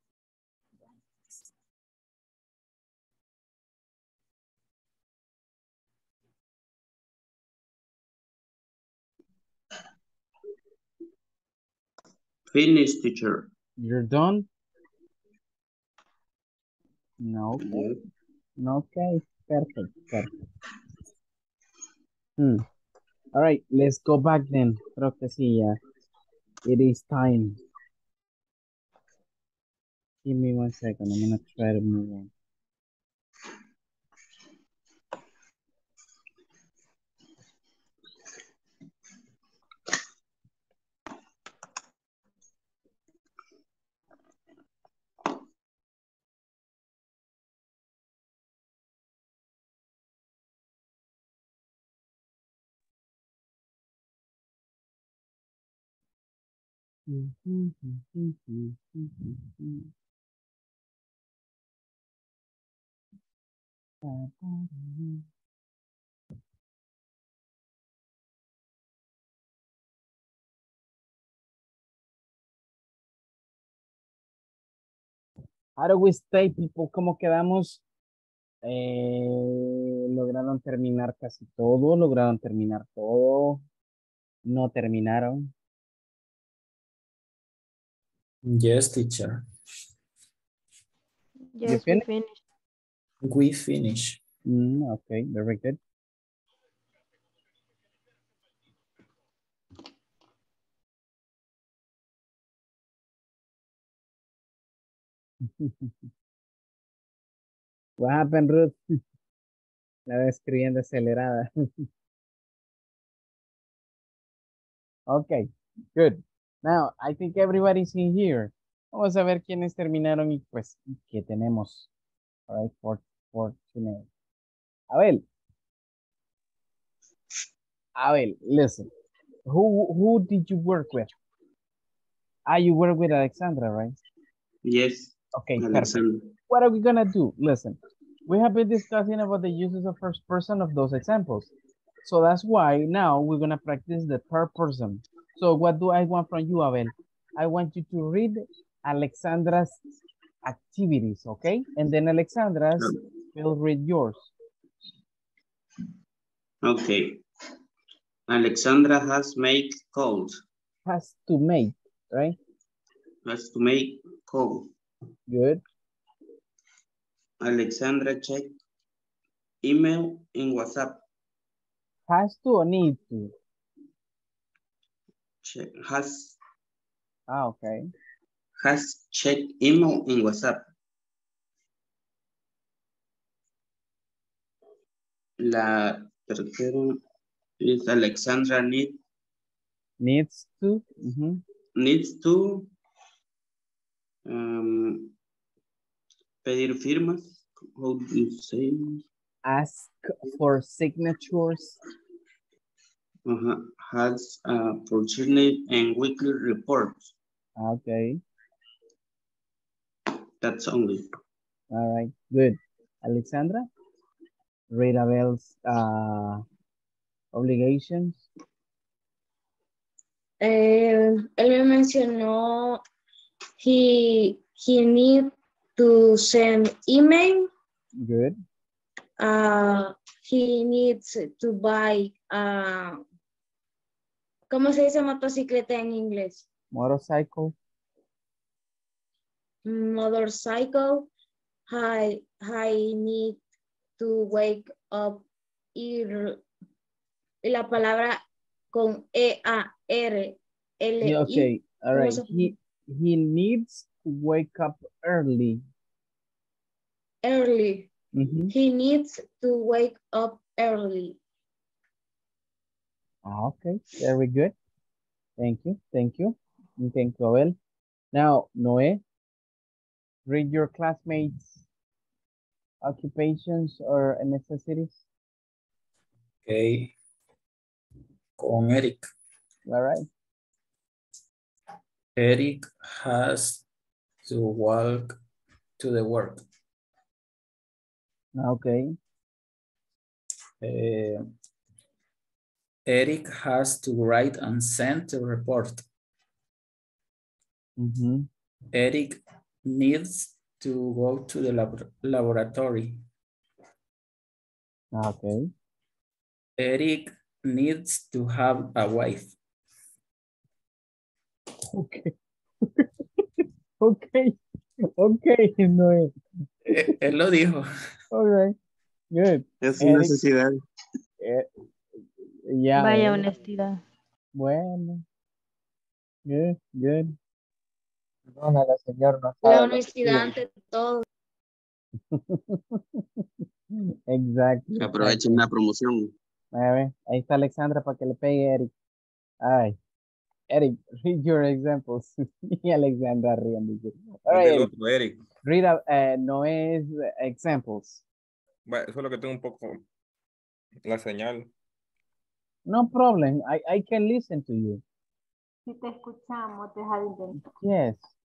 [SPEAKER 14] Finish, teacher.
[SPEAKER 1] You're done? No.
[SPEAKER 14] Yes.
[SPEAKER 1] Okay, perfect. All right, let's go back then. Creo que sí, ya. It is time. Give me 1 second. I'm gonna try to move on. How do we stay, people? ¿Cómo quedamos? ¿Lograron terminar casi todo? ¿Lograron terminar todo? ¿No terminaron?
[SPEAKER 8] Yes, teacher.
[SPEAKER 2] Yes, we
[SPEAKER 1] finished?
[SPEAKER 2] finished.
[SPEAKER 8] We finish.
[SPEAKER 1] Okay, very good. What happened, Ruth? La vez escribiendo acelerada. Okay, good. Now, I think everybody's in here. Vamos a ver quiénes terminaron y pues qué tenemos. All right, for tonight. Abel, listen. Who did you work with? You work with Alexandra, right?
[SPEAKER 14] Yes.
[SPEAKER 1] Okay,
[SPEAKER 14] Alexander.
[SPEAKER 1] perfect. What are we gonna do? Listen, we have been discussing about the uses of first person of those examples. So that's why now we're gonna practice the third person. So what do I want from you, Abel? I want you to read Alexandra's activities, okay? And then Alexandra's will read yours.
[SPEAKER 14] Okay. Alexandra has made calls.
[SPEAKER 1] Has to make, right?
[SPEAKER 14] Has to make call.
[SPEAKER 1] Good.
[SPEAKER 14] Alexandra check email in WhatsApp.
[SPEAKER 1] Has to or need to?
[SPEAKER 14] Check, has
[SPEAKER 1] Okay.
[SPEAKER 14] checked email in WhatsApp. La tercera es Alexandra
[SPEAKER 1] Needs to.
[SPEAKER 14] needs to pedir firmas. How do you say?
[SPEAKER 1] Ask for signatures.
[SPEAKER 14] Has fortnightly and weekly reports.
[SPEAKER 1] Okay.
[SPEAKER 14] That's only.
[SPEAKER 1] All right. Good. Alexandra? Read Abel's obligations.
[SPEAKER 13] Él me mencionó he need to send email.
[SPEAKER 1] Good.
[SPEAKER 13] He needs to buy ¿cómo se dice motocicleta en inglés?
[SPEAKER 1] Motorcycle.
[SPEAKER 13] Motorcycle. I need to wake up. Y la palabra con E-A-R-L-I.
[SPEAKER 1] Okay, all right. He needs to wake up early.
[SPEAKER 13] Early. He needs to wake up early.
[SPEAKER 1] Okay, very good. Thank you, thank you. And thank you, Abel. Now, Noé, read your classmates' occupations or necessities.
[SPEAKER 8] Okay. Con Eric.
[SPEAKER 1] All right.
[SPEAKER 8] Eric has to walk to the work.
[SPEAKER 1] Okay.
[SPEAKER 8] Eric has to write and send a report. Eric needs to go to the laboratory.
[SPEAKER 1] Okay.
[SPEAKER 8] Eric needs to have a wife.
[SPEAKER 1] Okay. Okay. Okay, Noé.
[SPEAKER 8] Él lo dijo.
[SPEAKER 1] All right. Good.
[SPEAKER 14] Es una necesidad.
[SPEAKER 1] Yeah.
[SPEAKER 2] Vaya honestidad.
[SPEAKER 1] Bueno. Good, good.
[SPEAKER 3] Perdónala, señor, no
[SPEAKER 13] La
[SPEAKER 3] sabe.
[SPEAKER 13] honestidad ante todo.
[SPEAKER 1] Exactly.
[SPEAKER 14] Aprovechen la promoción.
[SPEAKER 1] A ver, ahí está Alexandra para que le pegue a Eric. Ay, Eric, read your examples. Y Alexandra riendo. All right,
[SPEAKER 12] Del
[SPEAKER 1] Eric.
[SPEAKER 12] otro Eric.
[SPEAKER 1] Read Noé's examples.
[SPEAKER 12] Bueno, eso es lo que tengo un poco la señal.
[SPEAKER 1] No problem. I can listen to you.
[SPEAKER 6] Si te escuchamos, deja de intentar.
[SPEAKER 1] Yes.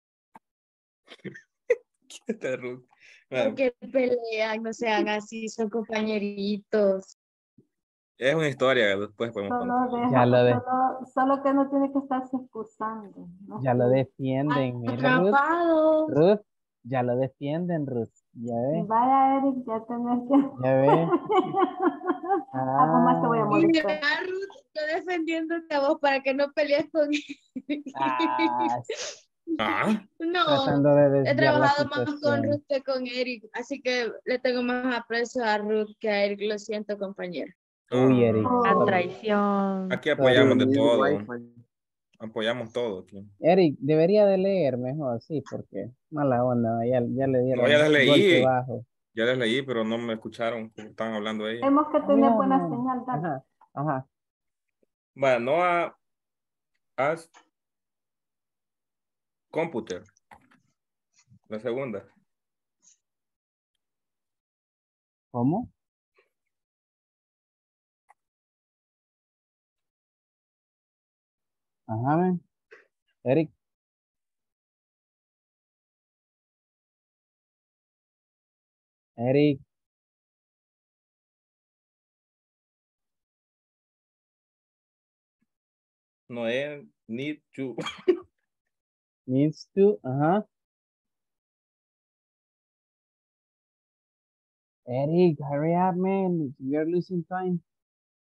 [SPEAKER 12] ¿Qué te Ruth?
[SPEAKER 13] Porque pelean, no sean así, son compañeritos.
[SPEAKER 12] Es una historia, después podemos contar.
[SPEAKER 6] Solo que no tiene que estarse excusando. No
[SPEAKER 1] Ya lo
[SPEAKER 6] sé.
[SPEAKER 1] defienden, mira,
[SPEAKER 13] Atrapado.
[SPEAKER 1] Ruth, ya lo defienden, Ruth. Ya
[SPEAKER 6] Y
[SPEAKER 1] ves.
[SPEAKER 6] vaya, Eric, ya tenés que...
[SPEAKER 1] Ya ves.
[SPEAKER 6] Algo más te voy a molestar.
[SPEAKER 13] Mira, Ruth, estoy defendiéndote a vos para que no pelees con él. No,
[SPEAKER 1] Tratando de
[SPEAKER 13] he
[SPEAKER 1] desviar la
[SPEAKER 13] trabajado más con
[SPEAKER 1] situación.
[SPEAKER 13] Ruth que con Eric, así que le tengo más aprecio a Ruth que a Eric, lo siento, compañero.
[SPEAKER 1] Uy, Eric.
[SPEAKER 2] A traición.
[SPEAKER 12] Aquí apoyamos de
[SPEAKER 1] Sorry.
[SPEAKER 12] todo. Apoyamos todo aquí.
[SPEAKER 1] Eric, debería de leer mejor, sí, porque mala onda, ya le dieron
[SPEAKER 12] No, ya les
[SPEAKER 1] golpe
[SPEAKER 12] leí.
[SPEAKER 1] bajo.
[SPEAKER 12] Ya les leí, pero no me escucharon como estaban hablando ellos.
[SPEAKER 6] Tenemos que tener
[SPEAKER 1] Ya,
[SPEAKER 6] buena
[SPEAKER 1] no.
[SPEAKER 6] señal, dale.
[SPEAKER 1] Ajá, ajá.
[SPEAKER 12] Bueno, no as computer. La segunda.
[SPEAKER 1] ¿Cómo? Ajá, ven. Eric. Eric.
[SPEAKER 12] No es need to.
[SPEAKER 1] Needs to, ajá. Eric, hurry up, man. We are losing time.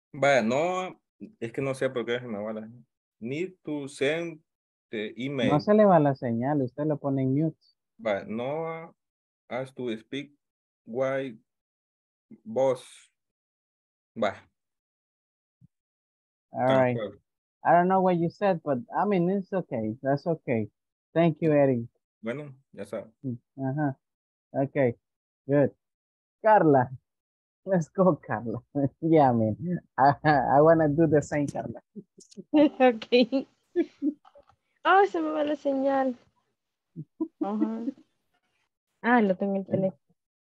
[SPEAKER 12] Vaya, no, es que no sé por qué se me va la... Need to send the
[SPEAKER 1] No
[SPEAKER 12] email.
[SPEAKER 1] se le va la señal, usted lo pone en mute.
[SPEAKER 12] Vaya, no has to speak why boss. Vaya.
[SPEAKER 1] All right. I don't know what you said, but I mean, it's okay. That's okay. Thank you, Eddie.
[SPEAKER 12] Bueno, ya sabes.
[SPEAKER 1] Uh-huh. Okay, good. Carla, let's go, Carla. Yeah, man. I want to do the same, Carla.
[SPEAKER 2] Ok. Oh, se me va la señal. Ajá. Ah, lo tengo en el teléfono.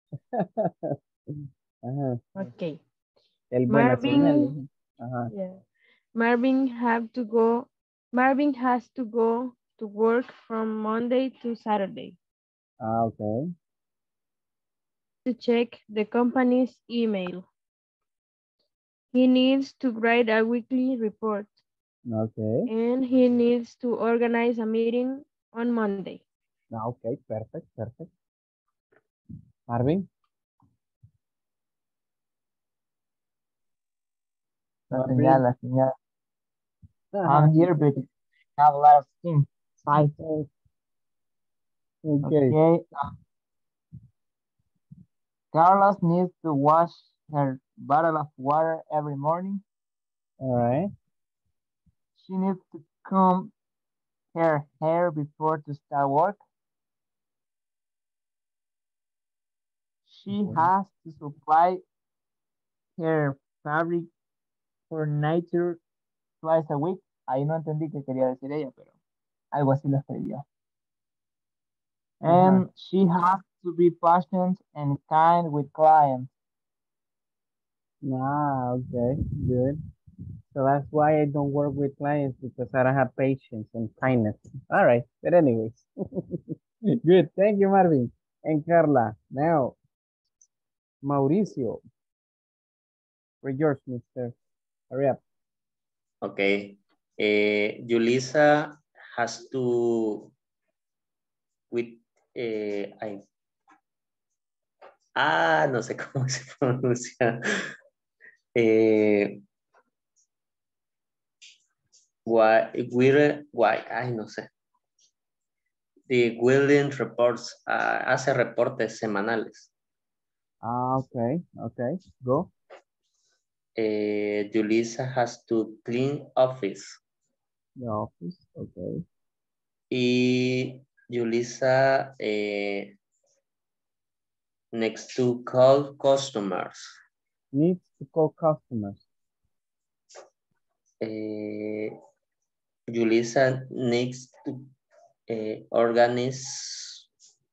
[SPEAKER 1] Ajá.
[SPEAKER 2] Ok.
[SPEAKER 1] El buena señal.
[SPEAKER 2] Marvin,
[SPEAKER 1] Ajá.
[SPEAKER 2] yeah. Marvin has to go to work from Monday to Saturday
[SPEAKER 1] Ah, okay.
[SPEAKER 2] to check the company's email. He needs to write a weekly report.
[SPEAKER 1] Okay.
[SPEAKER 2] And he needs to organize a meeting on Monday.
[SPEAKER 1] Okay, perfect, perfect. Marvin?
[SPEAKER 3] La
[SPEAKER 1] Marvin?
[SPEAKER 3] señal, la señal.
[SPEAKER 1] Ajá.
[SPEAKER 3] I'm here, but I have a lot of things. Bye.
[SPEAKER 1] Okay.
[SPEAKER 3] Okay. Carlos needs to wash her bottle of water every morning.
[SPEAKER 1] All right.
[SPEAKER 3] She needs to comb her hair before to start work. She has to supply her fabric for nature twice a week. Ahí no entendí qué quería decir ella, pero algo así lo escribió. And she has to be patient and kind with clients.
[SPEAKER 1] Ah, okay, good. So that's why I don't work with clients because I don't have patience and kindness. All right, but anyways. Good, thank you, Marvin. And Carla, now, Mauricio. We're yours, mister. Hurry up.
[SPEAKER 4] Okay. Julissa has to with no sé cómo se pronuncia. No sé. The Willing Reports hace reportes semanales.
[SPEAKER 1] Ah, okay, okay, go.
[SPEAKER 4] Julissa has to clean office.
[SPEAKER 1] The office, okay.
[SPEAKER 4] Y Julissa next to call customers.
[SPEAKER 1] Needs to call customers.
[SPEAKER 4] Julissa needs to organize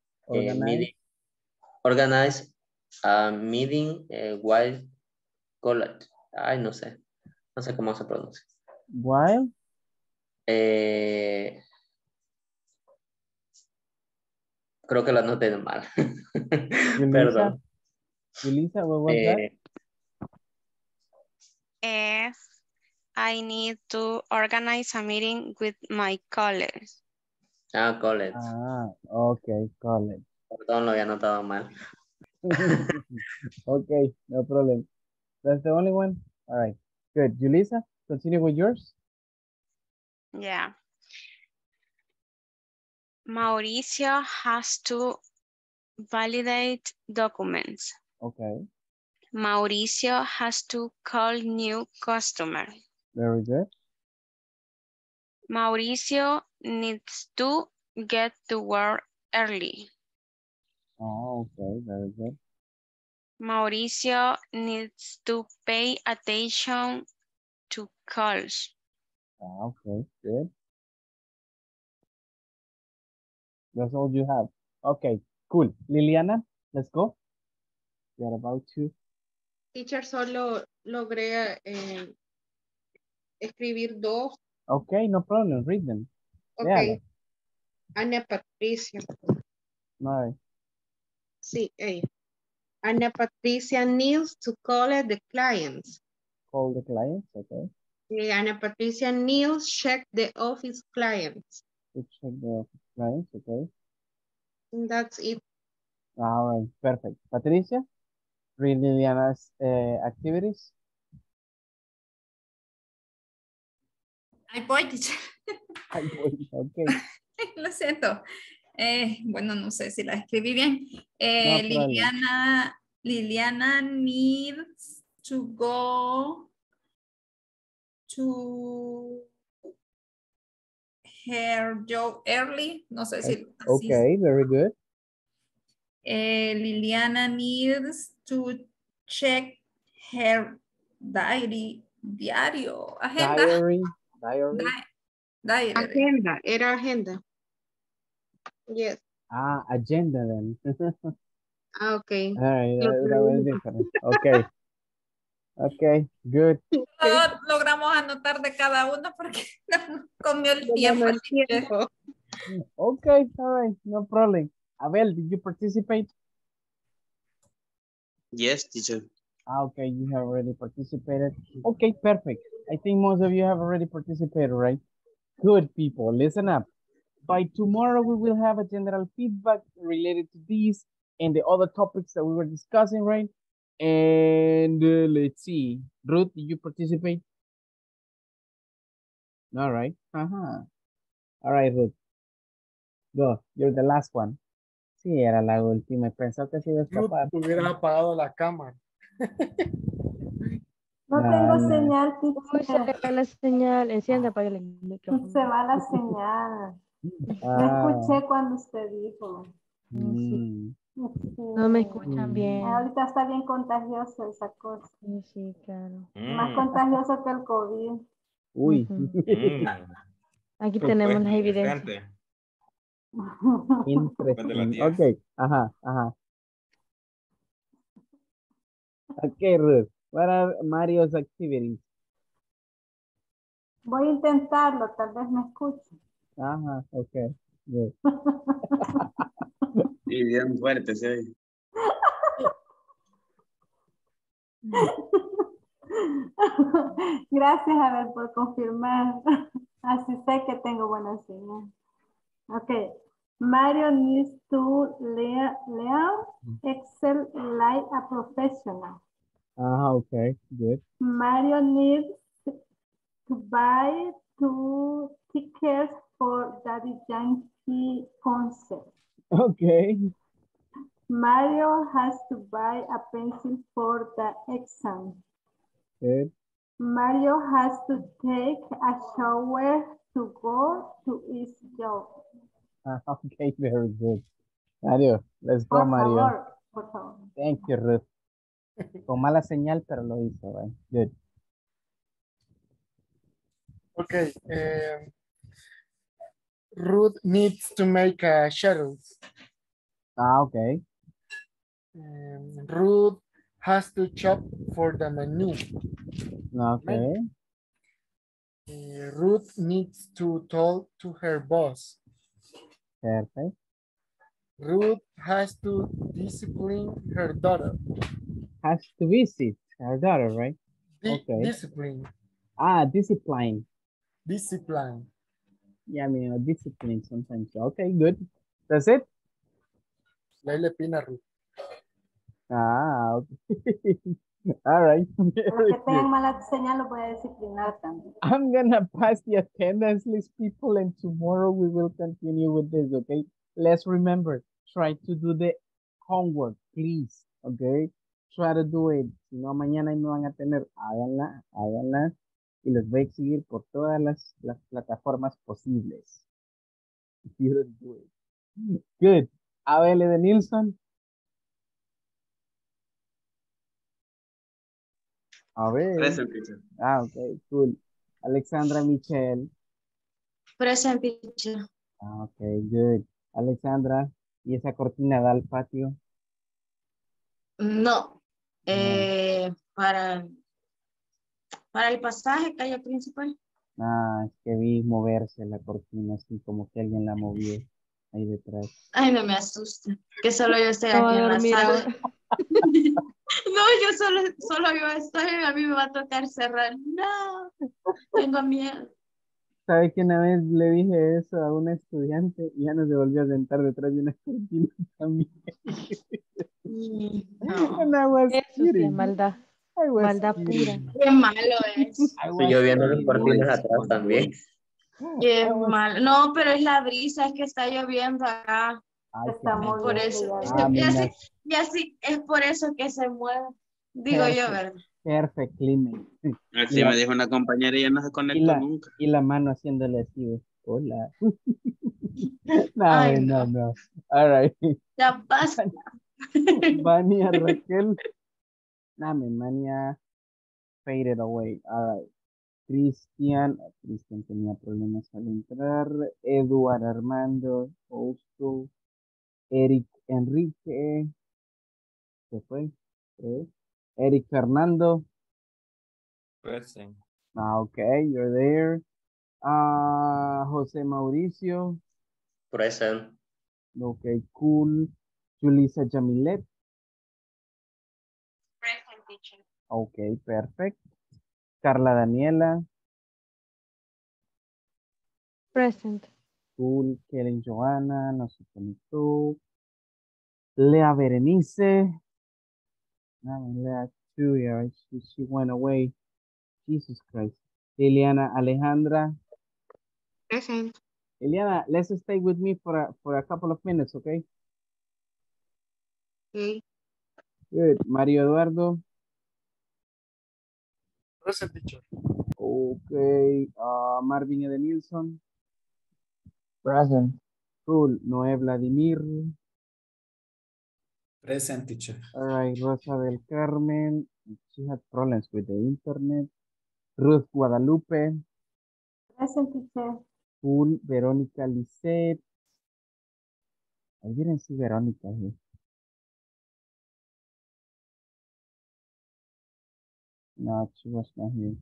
[SPEAKER 4] a meeting while college. Ay, no sé cómo se pronuncia.
[SPEAKER 1] While?
[SPEAKER 4] Creo que lo anoté mal.
[SPEAKER 1] Julissa,
[SPEAKER 4] Perdón.
[SPEAKER 1] Julissa, what was that?
[SPEAKER 5] If I need to organize a meeting with my colleagues.
[SPEAKER 4] College.
[SPEAKER 1] Ah, okay, college.
[SPEAKER 4] Perdón, lo había anotado mal.
[SPEAKER 1] Okay, no problem. That's the only one? All right, good. Julissa, continue with yours.
[SPEAKER 5] Yeah. Mauricio has to validate documents.
[SPEAKER 1] Okay.
[SPEAKER 5] Mauricio has to call new customer.
[SPEAKER 1] Very good.
[SPEAKER 5] Mauricio needs to get to work early.
[SPEAKER 1] Oh, okay, very good.
[SPEAKER 5] Mauricio needs to pay attention to calls.
[SPEAKER 1] Okay, good. That's all you have. Okay, cool. Liliana, let's go. You're about to.
[SPEAKER 10] Teacher, solo logré escribir dos.
[SPEAKER 1] Okay, no problem. Read them.
[SPEAKER 10] Ok.
[SPEAKER 1] Léala.
[SPEAKER 10] Ana Patricia.
[SPEAKER 1] All right.
[SPEAKER 10] Sí, ella. Ana Patricia needs to call the clients.
[SPEAKER 1] Call the clients, okay.
[SPEAKER 10] Ana Patricia needs check the office clients.
[SPEAKER 1] To check the office clients, okay.
[SPEAKER 10] And that's it.
[SPEAKER 1] All right, perfect. Patricia, read Liliana's activities.
[SPEAKER 7] Ahí voy, teacher.
[SPEAKER 1] Ahí voy, ok.
[SPEAKER 7] Lo siento. Bueno, no sé si la escribí bien.
[SPEAKER 1] No problem.
[SPEAKER 7] Liliana needs to go to her job early. No sé si así.
[SPEAKER 1] Okay, very good.
[SPEAKER 7] Liliana needs to check her diario. Agenda.
[SPEAKER 1] Diary.
[SPEAKER 7] Diary.
[SPEAKER 10] Agenda, era agenda. Yes.
[SPEAKER 1] Ah, agenda then.
[SPEAKER 10] Ah, ok.
[SPEAKER 1] All right,
[SPEAKER 10] Lo
[SPEAKER 1] that was different. Okay. Okay, good.
[SPEAKER 7] Todos logramos anotar de cada uno porque nos comió el tiempo.
[SPEAKER 1] Okay, all right, no problem. Abel, did you participate?
[SPEAKER 14] Yes, teacher.
[SPEAKER 1] Ah, okay, you have already participated. Okay, perfect. I think most of you have already participated, right? Good people, listen up. By tomorrow, we will have a general feedback related to these and the other topics that we were discussing, right? And let's see. Ruth, did you participate? All right. All right, Ruth. Go. You're the last one. Sí, era la última. Pensó que se iba a escapar.
[SPEAKER 9] Hubiera apagado la cámara.
[SPEAKER 6] No tengo señal,
[SPEAKER 2] Uy, se le va la señal. Encienda, apague el micrófono.
[SPEAKER 6] Se va la señal. No escuché cuando usted dijo.
[SPEAKER 2] Sí. No me escuchan bien.
[SPEAKER 6] Ahorita está bien contagioso esa cosa.
[SPEAKER 2] Sí, claro.
[SPEAKER 6] Más contagioso que el COVID.
[SPEAKER 1] Uy.
[SPEAKER 2] Aquí tenemos las evidencias.
[SPEAKER 1] Interesting. Ok, ajá. Okay, Ruth. What are Mario's activities?
[SPEAKER 6] Voy a intentarlo, tal vez me escuche.
[SPEAKER 1] Ajá, ok. Good.
[SPEAKER 14] Y bien fuerte, sí.
[SPEAKER 6] Gracias, Abel, por confirmar. Así sé que tengo buena señal. Okay. Mario needs to learn Excel like a professional.
[SPEAKER 1] Okay, good.
[SPEAKER 6] Mario needs to buy 2 tickets for Daddy Yankee concert.
[SPEAKER 1] Okay.
[SPEAKER 6] Mario has to buy a pencil for the exam.
[SPEAKER 1] Good.
[SPEAKER 6] Mario has to take a shower to go to his job.
[SPEAKER 1] Okay, very good. Mario, let's go, Mario.
[SPEAKER 6] Por favor.
[SPEAKER 1] Thank you, Ruth. Con mala señal, pero lo hizo, right? Good.
[SPEAKER 9] Okay. Ruth needs to make a schedule.
[SPEAKER 1] Okay.
[SPEAKER 9] Ruth has to shop for the menu.
[SPEAKER 1] Okay.
[SPEAKER 9] Ruth needs to talk to her boss.
[SPEAKER 1] Perfect.
[SPEAKER 9] Ruth has to discipline her daughter.
[SPEAKER 1] Has to visit her daughter, right?
[SPEAKER 9] Okay. Discipline.
[SPEAKER 1] Discipline.
[SPEAKER 9] Discipline.
[SPEAKER 1] Yeah, I mean, discipline sometimes. Okay, good. That's it?
[SPEAKER 9] Laile Pina, Ruth.
[SPEAKER 1] Okay. All right.
[SPEAKER 6] Los que tengan mala señal lo voy a disciplinar también.
[SPEAKER 1] I'm gonna pass the attendance list, people, and tomorrow we will continue with this, okay? Let's remember, try to do the homework, please, okay? Try to do it. Si no, mañana no van a tener, háganla, y les voy a exigir por todas las plataformas posibles. If you don't do it. Good. Abel de Nilsson. A ver.
[SPEAKER 14] Present, teacher.
[SPEAKER 1] Okay, cool. Alexandra Michelle.
[SPEAKER 13] Present, teacher.
[SPEAKER 1] Okay, good. Alexandra, ¿y esa cortina da al patio?
[SPEAKER 13] No. Para el pasaje, calle principal.
[SPEAKER 1] Es que vi moverse la cortina, así como que alguien la movió ahí detrás.
[SPEAKER 13] Ay, no me asusta. Que solo yo estoy aquí en la sala. No, yo solo yo estoy, a mí me va a tocar cerrar. No, tengo miedo.
[SPEAKER 1] ¿Sabe que una vez le dije eso a una estudiante y ya no se volvió a sentar detrás de una cortina también?
[SPEAKER 2] No. Eso sí es maldad.
[SPEAKER 1] I was
[SPEAKER 2] Maldad pura.
[SPEAKER 1] kidding.
[SPEAKER 13] Qué malo es.
[SPEAKER 1] I
[SPEAKER 4] Estoy
[SPEAKER 1] was
[SPEAKER 4] lloviendo los
[SPEAKER 1] kidding.
[SPEAKER 4] cortinas atrás también.
[SPEAKER 13] Qué
[SPEAKER 1] I was-
[SPEAKER 13] malo. No, pero es la brisa, es que está lloviendo acá.
[SPEAKER 1] Ay, qué
[SPEAKER 6] Está
[SPEAKER 13] Es
[SPEAKER 1] mal.
[SPEAKER 13] por
[SPEAKER 6] moviendo
[SPEAKER 13] eso.
[SPEAKER 6] ya.
[SPEAKER 1] Ah, mira,
[SPEAKER 13] Y así, es por eso que se mueve. Digo yo, ¿verdad?
[SPEAKER 1] perfect, Clement.
[SPEAKER 14] Así me dijo una compañera y ya no se
[SPEAKER 1] y
[SPEAKER 14] conectó nunca.
[SPEAKER 1] y la mano haciéndole así, de, hola. No,
[SPEAKER 13] Ay,
[SPEAKER 1] no,
[SPEAKER 13] no.
[SPEAKER 1] no. All right.
[SPEAKER 13] Ya pasa.
[SPEAKER 1] Vania Raquel. Mania faded away. All right. Cristian tenía problemas al entrar. Eduard Armando, also. Eric Enrique, se fue. Eric Fernando.
[SPEAKER 12] Present.
[SPEAKER 1] Okay, you're there. José Mauricio.
[SPEAKER 4] Present.
[SPEAKER 1] Okay, cool. Julissa Jamilet.
[SPEAKER 5] Present, teacher.
[SPEAKER 1] Okay, perfect. Carla Daniela.
[SPEAKER 2] Present.
[SPEAKER 1] Cool. Kellen Joana, no se conectó. Lea Berenice. Lea too, yeah, she went away. Jesus Christ. Liliana Alejandra.
[SPEAKER 5] Present.
[SPEAKER 1] Liliana, let's stay with me for a couple of minutes, okay?
[SPEAKER 5] Okay.
[SPEAKER 1] Good. Mario Eduardo.
[SPEAKER 9] Present, teacher.
[SPEAKER 1] Okay. Marvin Edenilson.
[SPEAKER 3] Present.
[SPEAKER 1] Cool. Noé Vladimir.
[SPEAKER 8] Present, teacher.
[SPEAKER 1] All right. Rosa del Carmen. She had problems with the internet. Ruth Guadalupe.
[SPEAKER 6] Present, teacher.
[SPEAKER 1] Cool. Verónica Lisset. I didn't see Verónica here. No, she was not here.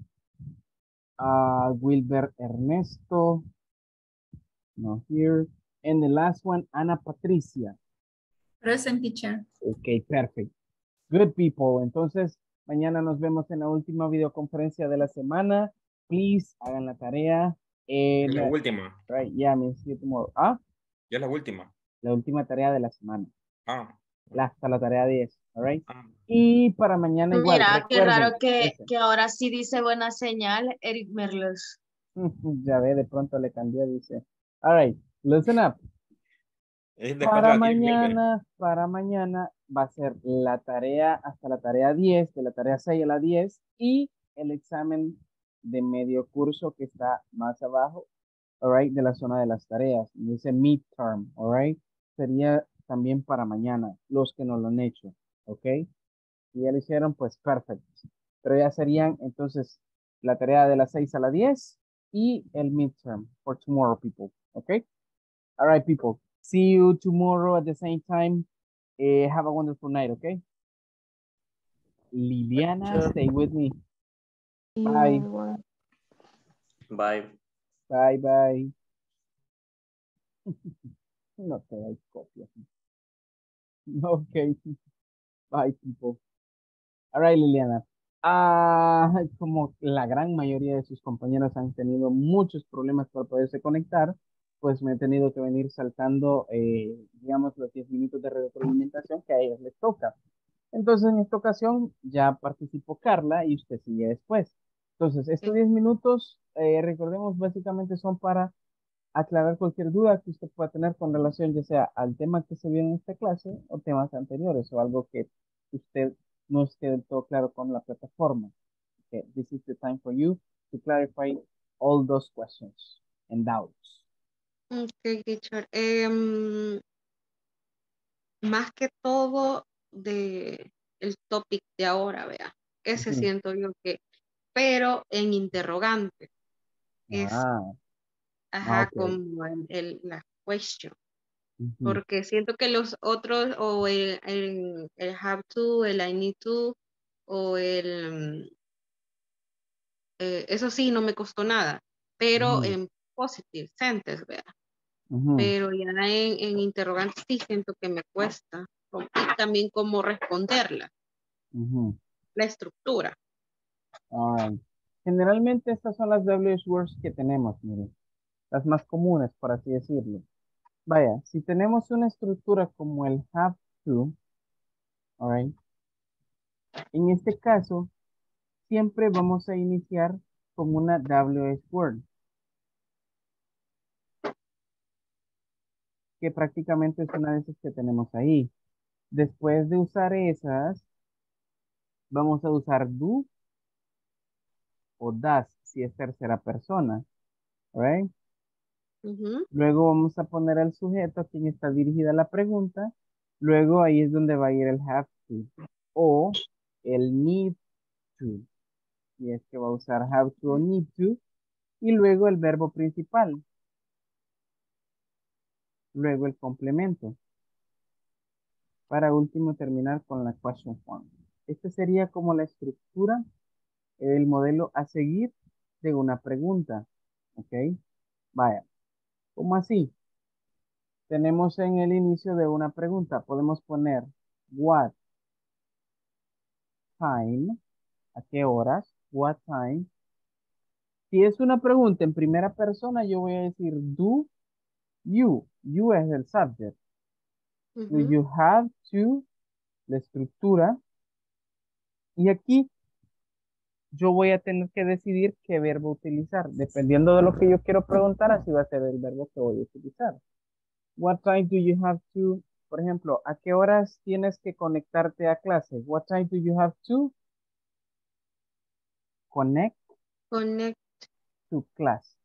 [SPEAKER 1] Wilber Ernesto. Not here. And the last one, Ana Patricia.
[SPEAKER 7] Present, teacher.
[SPEAKER 1] Okay, perfect. Good people. Entonces, mañana nos vemos en la última videoconferencia de la semana. Please, hagan la tarea.
[SPEAKER 12] Es la última.
[SPEAKER 1] Right, yeah, me see you tomorrow.
[SPEAKER 12] Ya es la última.
[SPEAKER 1] La última tarea de la semana.
[SPEAKER 12] Ah.
[SPEAKER 1] Hasta la tarea 10, all right? Y para mañana igual,
[SPEAKER 13] Mira, qué
[SPEAKER 1] recuerden,
[SPEAKER 13] raro que ahora sí dice buena señal, Eric Merlos.
[SPEAKER 1] ya ve, de pronto le cambió, dice. All right, listen up.
[SPEAKER 12] Es de
[SPEAKER 1] Para
[SPEAKER 12] 4 a 10,
[SPEAKER 1] mañana va a ser la tarea hasta la tarea 10, de la tarea 6 a la 10, y el examen de medio curso que está más abajo, all right, de la zona de las tareas. Dice midterm, all right. Sería también para mañana, los que no lo han hecho, ok. Si ya lo hicieron, pues perfecto. Pero ya serían entonces la tarea de las 6 a la 10 y el midterm for tomorrow, people, ok. All right, people. See you tomorrow at the same time. Have a wonderful night, okay? Liliana, stay with me. Bye.
[SPEAKER 4] Bye.
[SPEAKER 1] Bye, bye. No te dais copia. Okay. Bye, people. All right, Liliana. Como la gran mayoría de sus compañeros han tenido muchos problemas para poderse conectar, pues me he tenido que venir saltando, digamos, los 10 minutos de retroalimentación que a ellos les toca. Entonces, en esta ocasión ya participó Carla y usted sigue después. Entonces, estos 10 minutos, recordemos, básicamente son para aclarar cualquier duda que usted pueda tener con relación ya sea al tema que se vio en esta clase o temas anteriores o algo que usted no esté del todo claro con la plataforma. Okay, this is the time for you to clarify all those questions and doubts.
[SPEAKER 10] Ok, teacher. Más que todo de el topic de ahora, vea. Ese siento yo que, pero en interrogante. Es, ajá,
[SPEAKER 1] okay.
[SPEAKER 10] como la question. Porque siento que los otros, o el have to, el I need to, o eso sí, no me costó nada, pero en positive sentence, vea. Pero ya en interrogantes sí siento que me cuesta. Y también cómo responderla. La estructura.
[SPEAKER 1] All right. Generalmente estas son las WH words que tenemos, miren. Las más comunes, por así decirlo. Vaya, si tenemos una estructura como el have to, all right, En este caso, siempre vamos a iniciar con una WH word, que prácticamente es una de esas que tenemos ahí. Después de usar esas, vamos a usar do o das, si es tercera persona, right? Luego vamos a poner al sujeto a quien está dirigida la pregunta. Luego ahí es donde va a ir el have to o el need to. Y es que va a usar have to o need to. Y luego el verbo principal. Luego el complemento. Para último terminar con la question form. Este sería como la estructura, el modelo a seguir de una pregunta. ¿Ok? Vaya. ¿Cómo así? Tenemos en el inicio de una pregunta, podemos poner what time, ¿a qué horas? What time. Si es una pregunta en primera persona, yo voy a decir do you. You es el subject. Do you have to, la estructura. Y aquí yo voy a tener que decidir qué verbo utilizar. Dependiendo de lo que yo quiero preguntar, así va a ser el verbo que voy a utilizar. What time do you have to, por ejemplo, ¿a qué horas tienes que conectarte a clase? What time do you have to connect to class?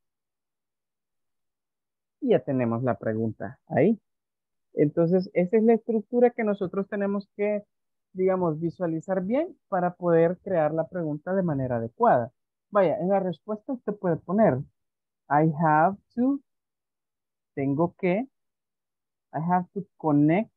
[SPEAKER 1] Y ya tenemos la pregunta ahí. Entonces, esa es la estructura que nosotros tenemos que, digamos, visualizar bien para poder crear la pregunta de manera adecuada. Vaya, en la respuesta usted puede poner I have to, tengo que, I have to connect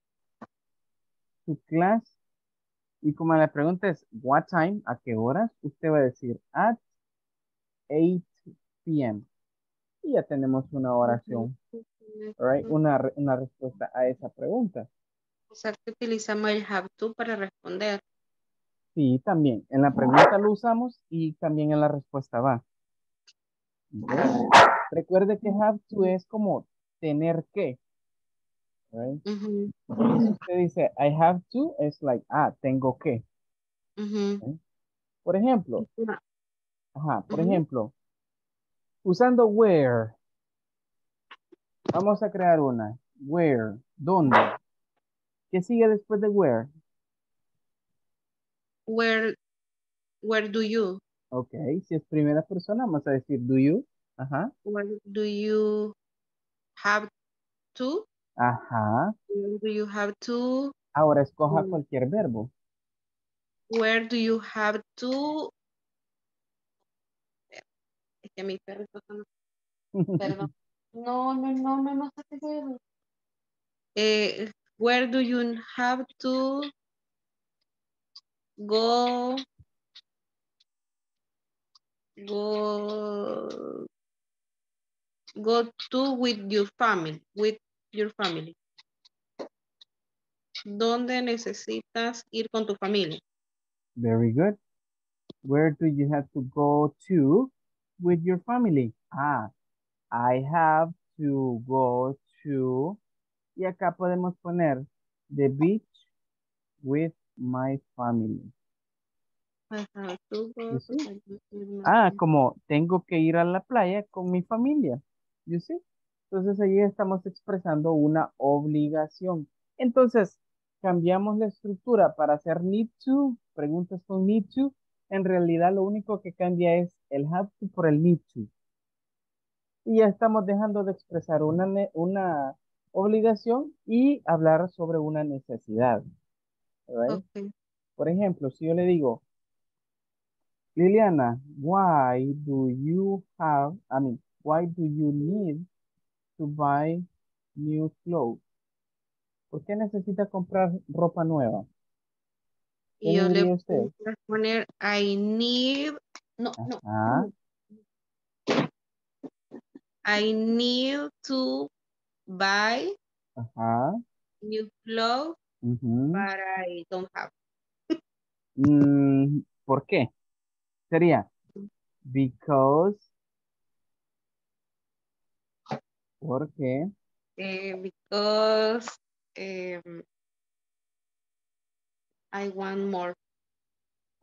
[SPEAKER 1] to class. Y como la pregunta es what time, ¿a qué horas? Usted va a decir at 8 p.m. Y ya tenemos una oración, right? Una respuesta a esa pregunta.
[SPEAKER 10] O sea que utilizamos el have to para responder.
[SPEAKER 1] Sí, también. En la pregunta lo usamos y también en la respuesta va. ¿Okay? Recuerde que have to es como tener que. Right? Si usted dice I have to, es like, tengo que. ¿Okay? Por ejemplo, por ejemplo, usando where, vamos a crear una. Where, ¿dónde? ¿Qué sigue después de where?
[SPEAKER 10] Where do you?
[SPEAKER 1] Ok, si es primera persona, vamos a decir do you. Ajá.
[SPEAKER 10] Where do you have to?
[SPEAKER 1] Ajá.
[SPEAKER 10] Where do you have to?
[SPEAKER 1] Ahora escoja cualquier verbo.
[SPEAKER 10] Where do you have to? Es que mi perro está tocando. Perdón. No sé qué. Where do you have to go to with your family? ¿Dónde necesitas ir con tu familia?
[SPEAKER 1] Very good. Where do you have to go to with your family? I have to go to, y acá podemos poner the beach with my family.
[SPEAKER 10] I have to go
[SPEAKER 1] You see?
[SPEAKER 10] with my
[SPEAKER 1] Como tengo que ir a la playa con mi familia. You see? Entonces ahí estamos expresando una obligación. Entonces, cambiamos la estructura para hacer need to, preguntas con need to. En realidad lo único que cambia es el have to por el need to. Y ya estamos dejando de expresar una obligación y hablar sobre una necesidad. Right?
[SPEAKER 10] Okay.
[SPEAKER 1] Por ejemplo, si yo le digo, Liliana, why do you need to buy new clothes? ¿Por qué necesita comprar ropa nueva? ¿Qué
[SPEAKER 10] Y yo
[SPEAKER 1] diría
[SPEAKER 10] le
[SPEAKER 1] usted?
[SPEAKER 10] voy a poner I need to buy new clothes, but I don't have.
[SPEAKER 1] ¿Por qué? Sería because. ¿Por qué?
[SPEAKER 10] Because I want more.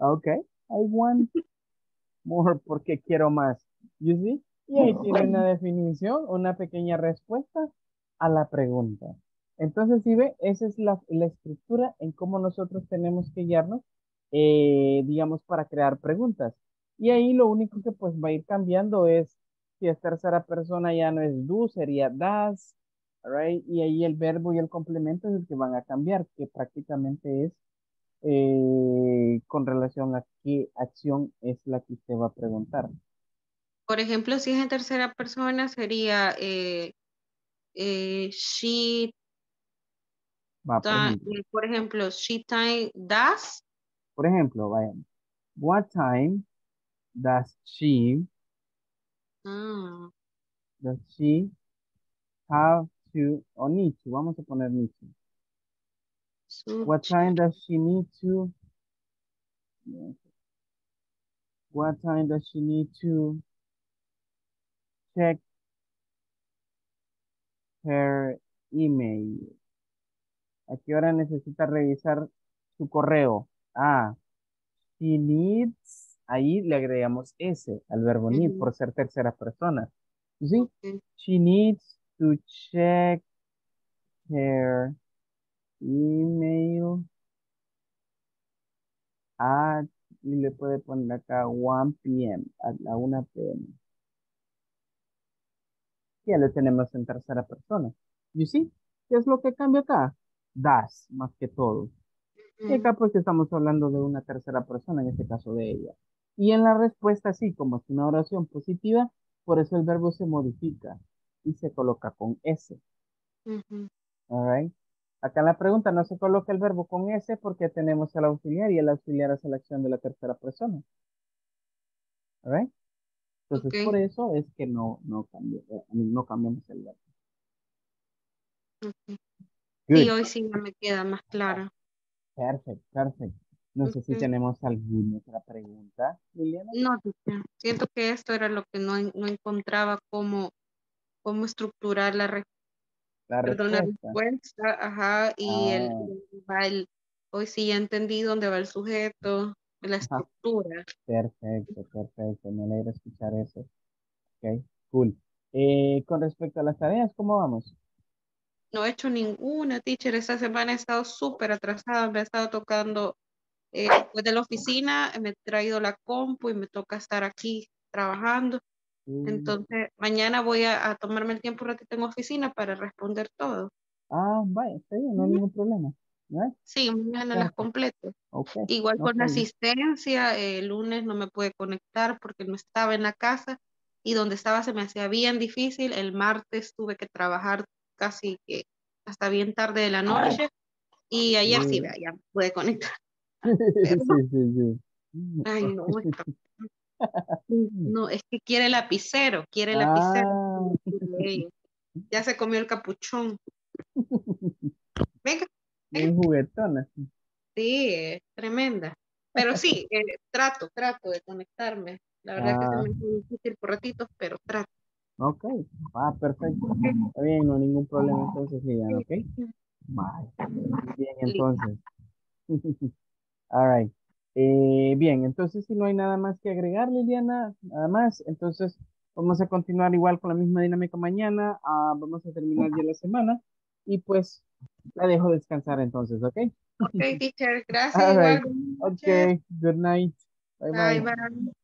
[SPEAKER 1] Okay, I want more porque quiero más. You see? Y ahí tiene una definición, una pequeña respuesta a la pregunta. Entonces, si ve, esa es la estructura en cómo nosotros tenemos que guiarnos, digamos, para crear preguntas. Y ahí lo único que pues va a ir cambiando es, si es tercera persona ya no es do, sería das, right? Y ahí el verbo y el complemento es el que van a cambiar, que prácticamente es con relación a qué acción es la que usted va a preguntar.
[SPEAKER 10] Por ejemplo, si es en tercera persona, sería she,
[SPEAKER 1] Va,
[SPEAKER 10] por ejemplo, she time does.
[SPEAKER 1] Por ejemplo, vayan. What time does she have to, o need to, vamos a poner need to. What time does she need to? What time does she need to check her email? ¿A qué hora necesita revisar su correo? Ah, she needs, ahí le agregamos S al verbo need por ser tercera persona. You see? She needs to check her email at, y le puede poner acá 1 p.m., a la 1 p.m. Ya lo tenemos en tercera persona. You see? ¿Qué es lo que cambia acá? Das, más que todo. Y acá pues estamos hablando de una tercera persona, en este caso de ella. Y en la respuesta, sí, como es una oración positiva, por eso el verbo se modifica y se coloca con S. All right. Acá en la pregunta no se coloca el verbo con S porque tenemos el auxiliar y el auxiliar es la acción de la tercera persona. All right. Entonces, por eso es que no cambiamos el verbo.
[SPEAKER 10] Sí, hoy sí ya me queda más claro.
[SPEAKER 1] Perfecto, perfecto. No sé si tenemos alguna otra pregunta, Liliana.
[SPEAKER 10] No, siento que esto era lo que no encontraba cómo estructurar la respuesta. Ajá, y hoy sí ya entendí dónde va el sujeto, la estructura.
[SPEAKER 1] Perfecto, perfecto. Me alegra escuchar eso. Ok, cool. Con respecto a las tareas, ¿cómo vamos?
[SPEAKER 10] No he hecho ninguna, teacher. Esta semana he estado súper atrasada. Me he estado tocando después de la oficina. Me he traído la compu y me toca estar aquí trabajando. Entonces, mañana voy a tomarme el tiempo un ratito en oficina para responder todo.
[SPEAKER 1] Ah, vaya, está bien, no hay ningún problema. ¿No?
[SPEAKER 10] Sí, mañana las completo.
[SPEAKER 1] Okay.
[SPEAKER 10] Igual con la asistencia, el lunes no me pude conectar porque no estaba en la casa y donde estaba se me hacía bien difícil. El martes tuve que trabajar casi que hasta bien tarde de la noche y ayer sí, vea, ya me pude conectar.
[SPEAKER 1] Sí.
[SPEAKER 10] Ay, no, es que quiere lapicero, quiere lapicero. Ya se comió el capuchón. Venga.
[SPEAKER 1] Muy juguetona.
[SPEAKER 10] Sí, es tremenda. Pero sí, trato de conectarme. La verdad que se me hace difícil por ratitos, pero trato.
[SPEAKER 1] Ok, perfecto. Está bien, no hay ningún problema entonces, Liliana, ¿ok? Vale. Bien, entonces. All right. Bien, entonces si no hay nada más que agregar, Liliana, nada más, entonces vamos a continuar igual con la misma dinámica mañana. Vamos a terminar ya la semana y pues la dejo descansar entonces, ¿ok?
[SPEAKER 10] Ok, teacher, gracias.
[SPEAKER 1] All right.
[SPEAKER 10] Igual.
[SPEAKER 1] Okay, good night. Bye bye.
[SPEAKER 10] Bye.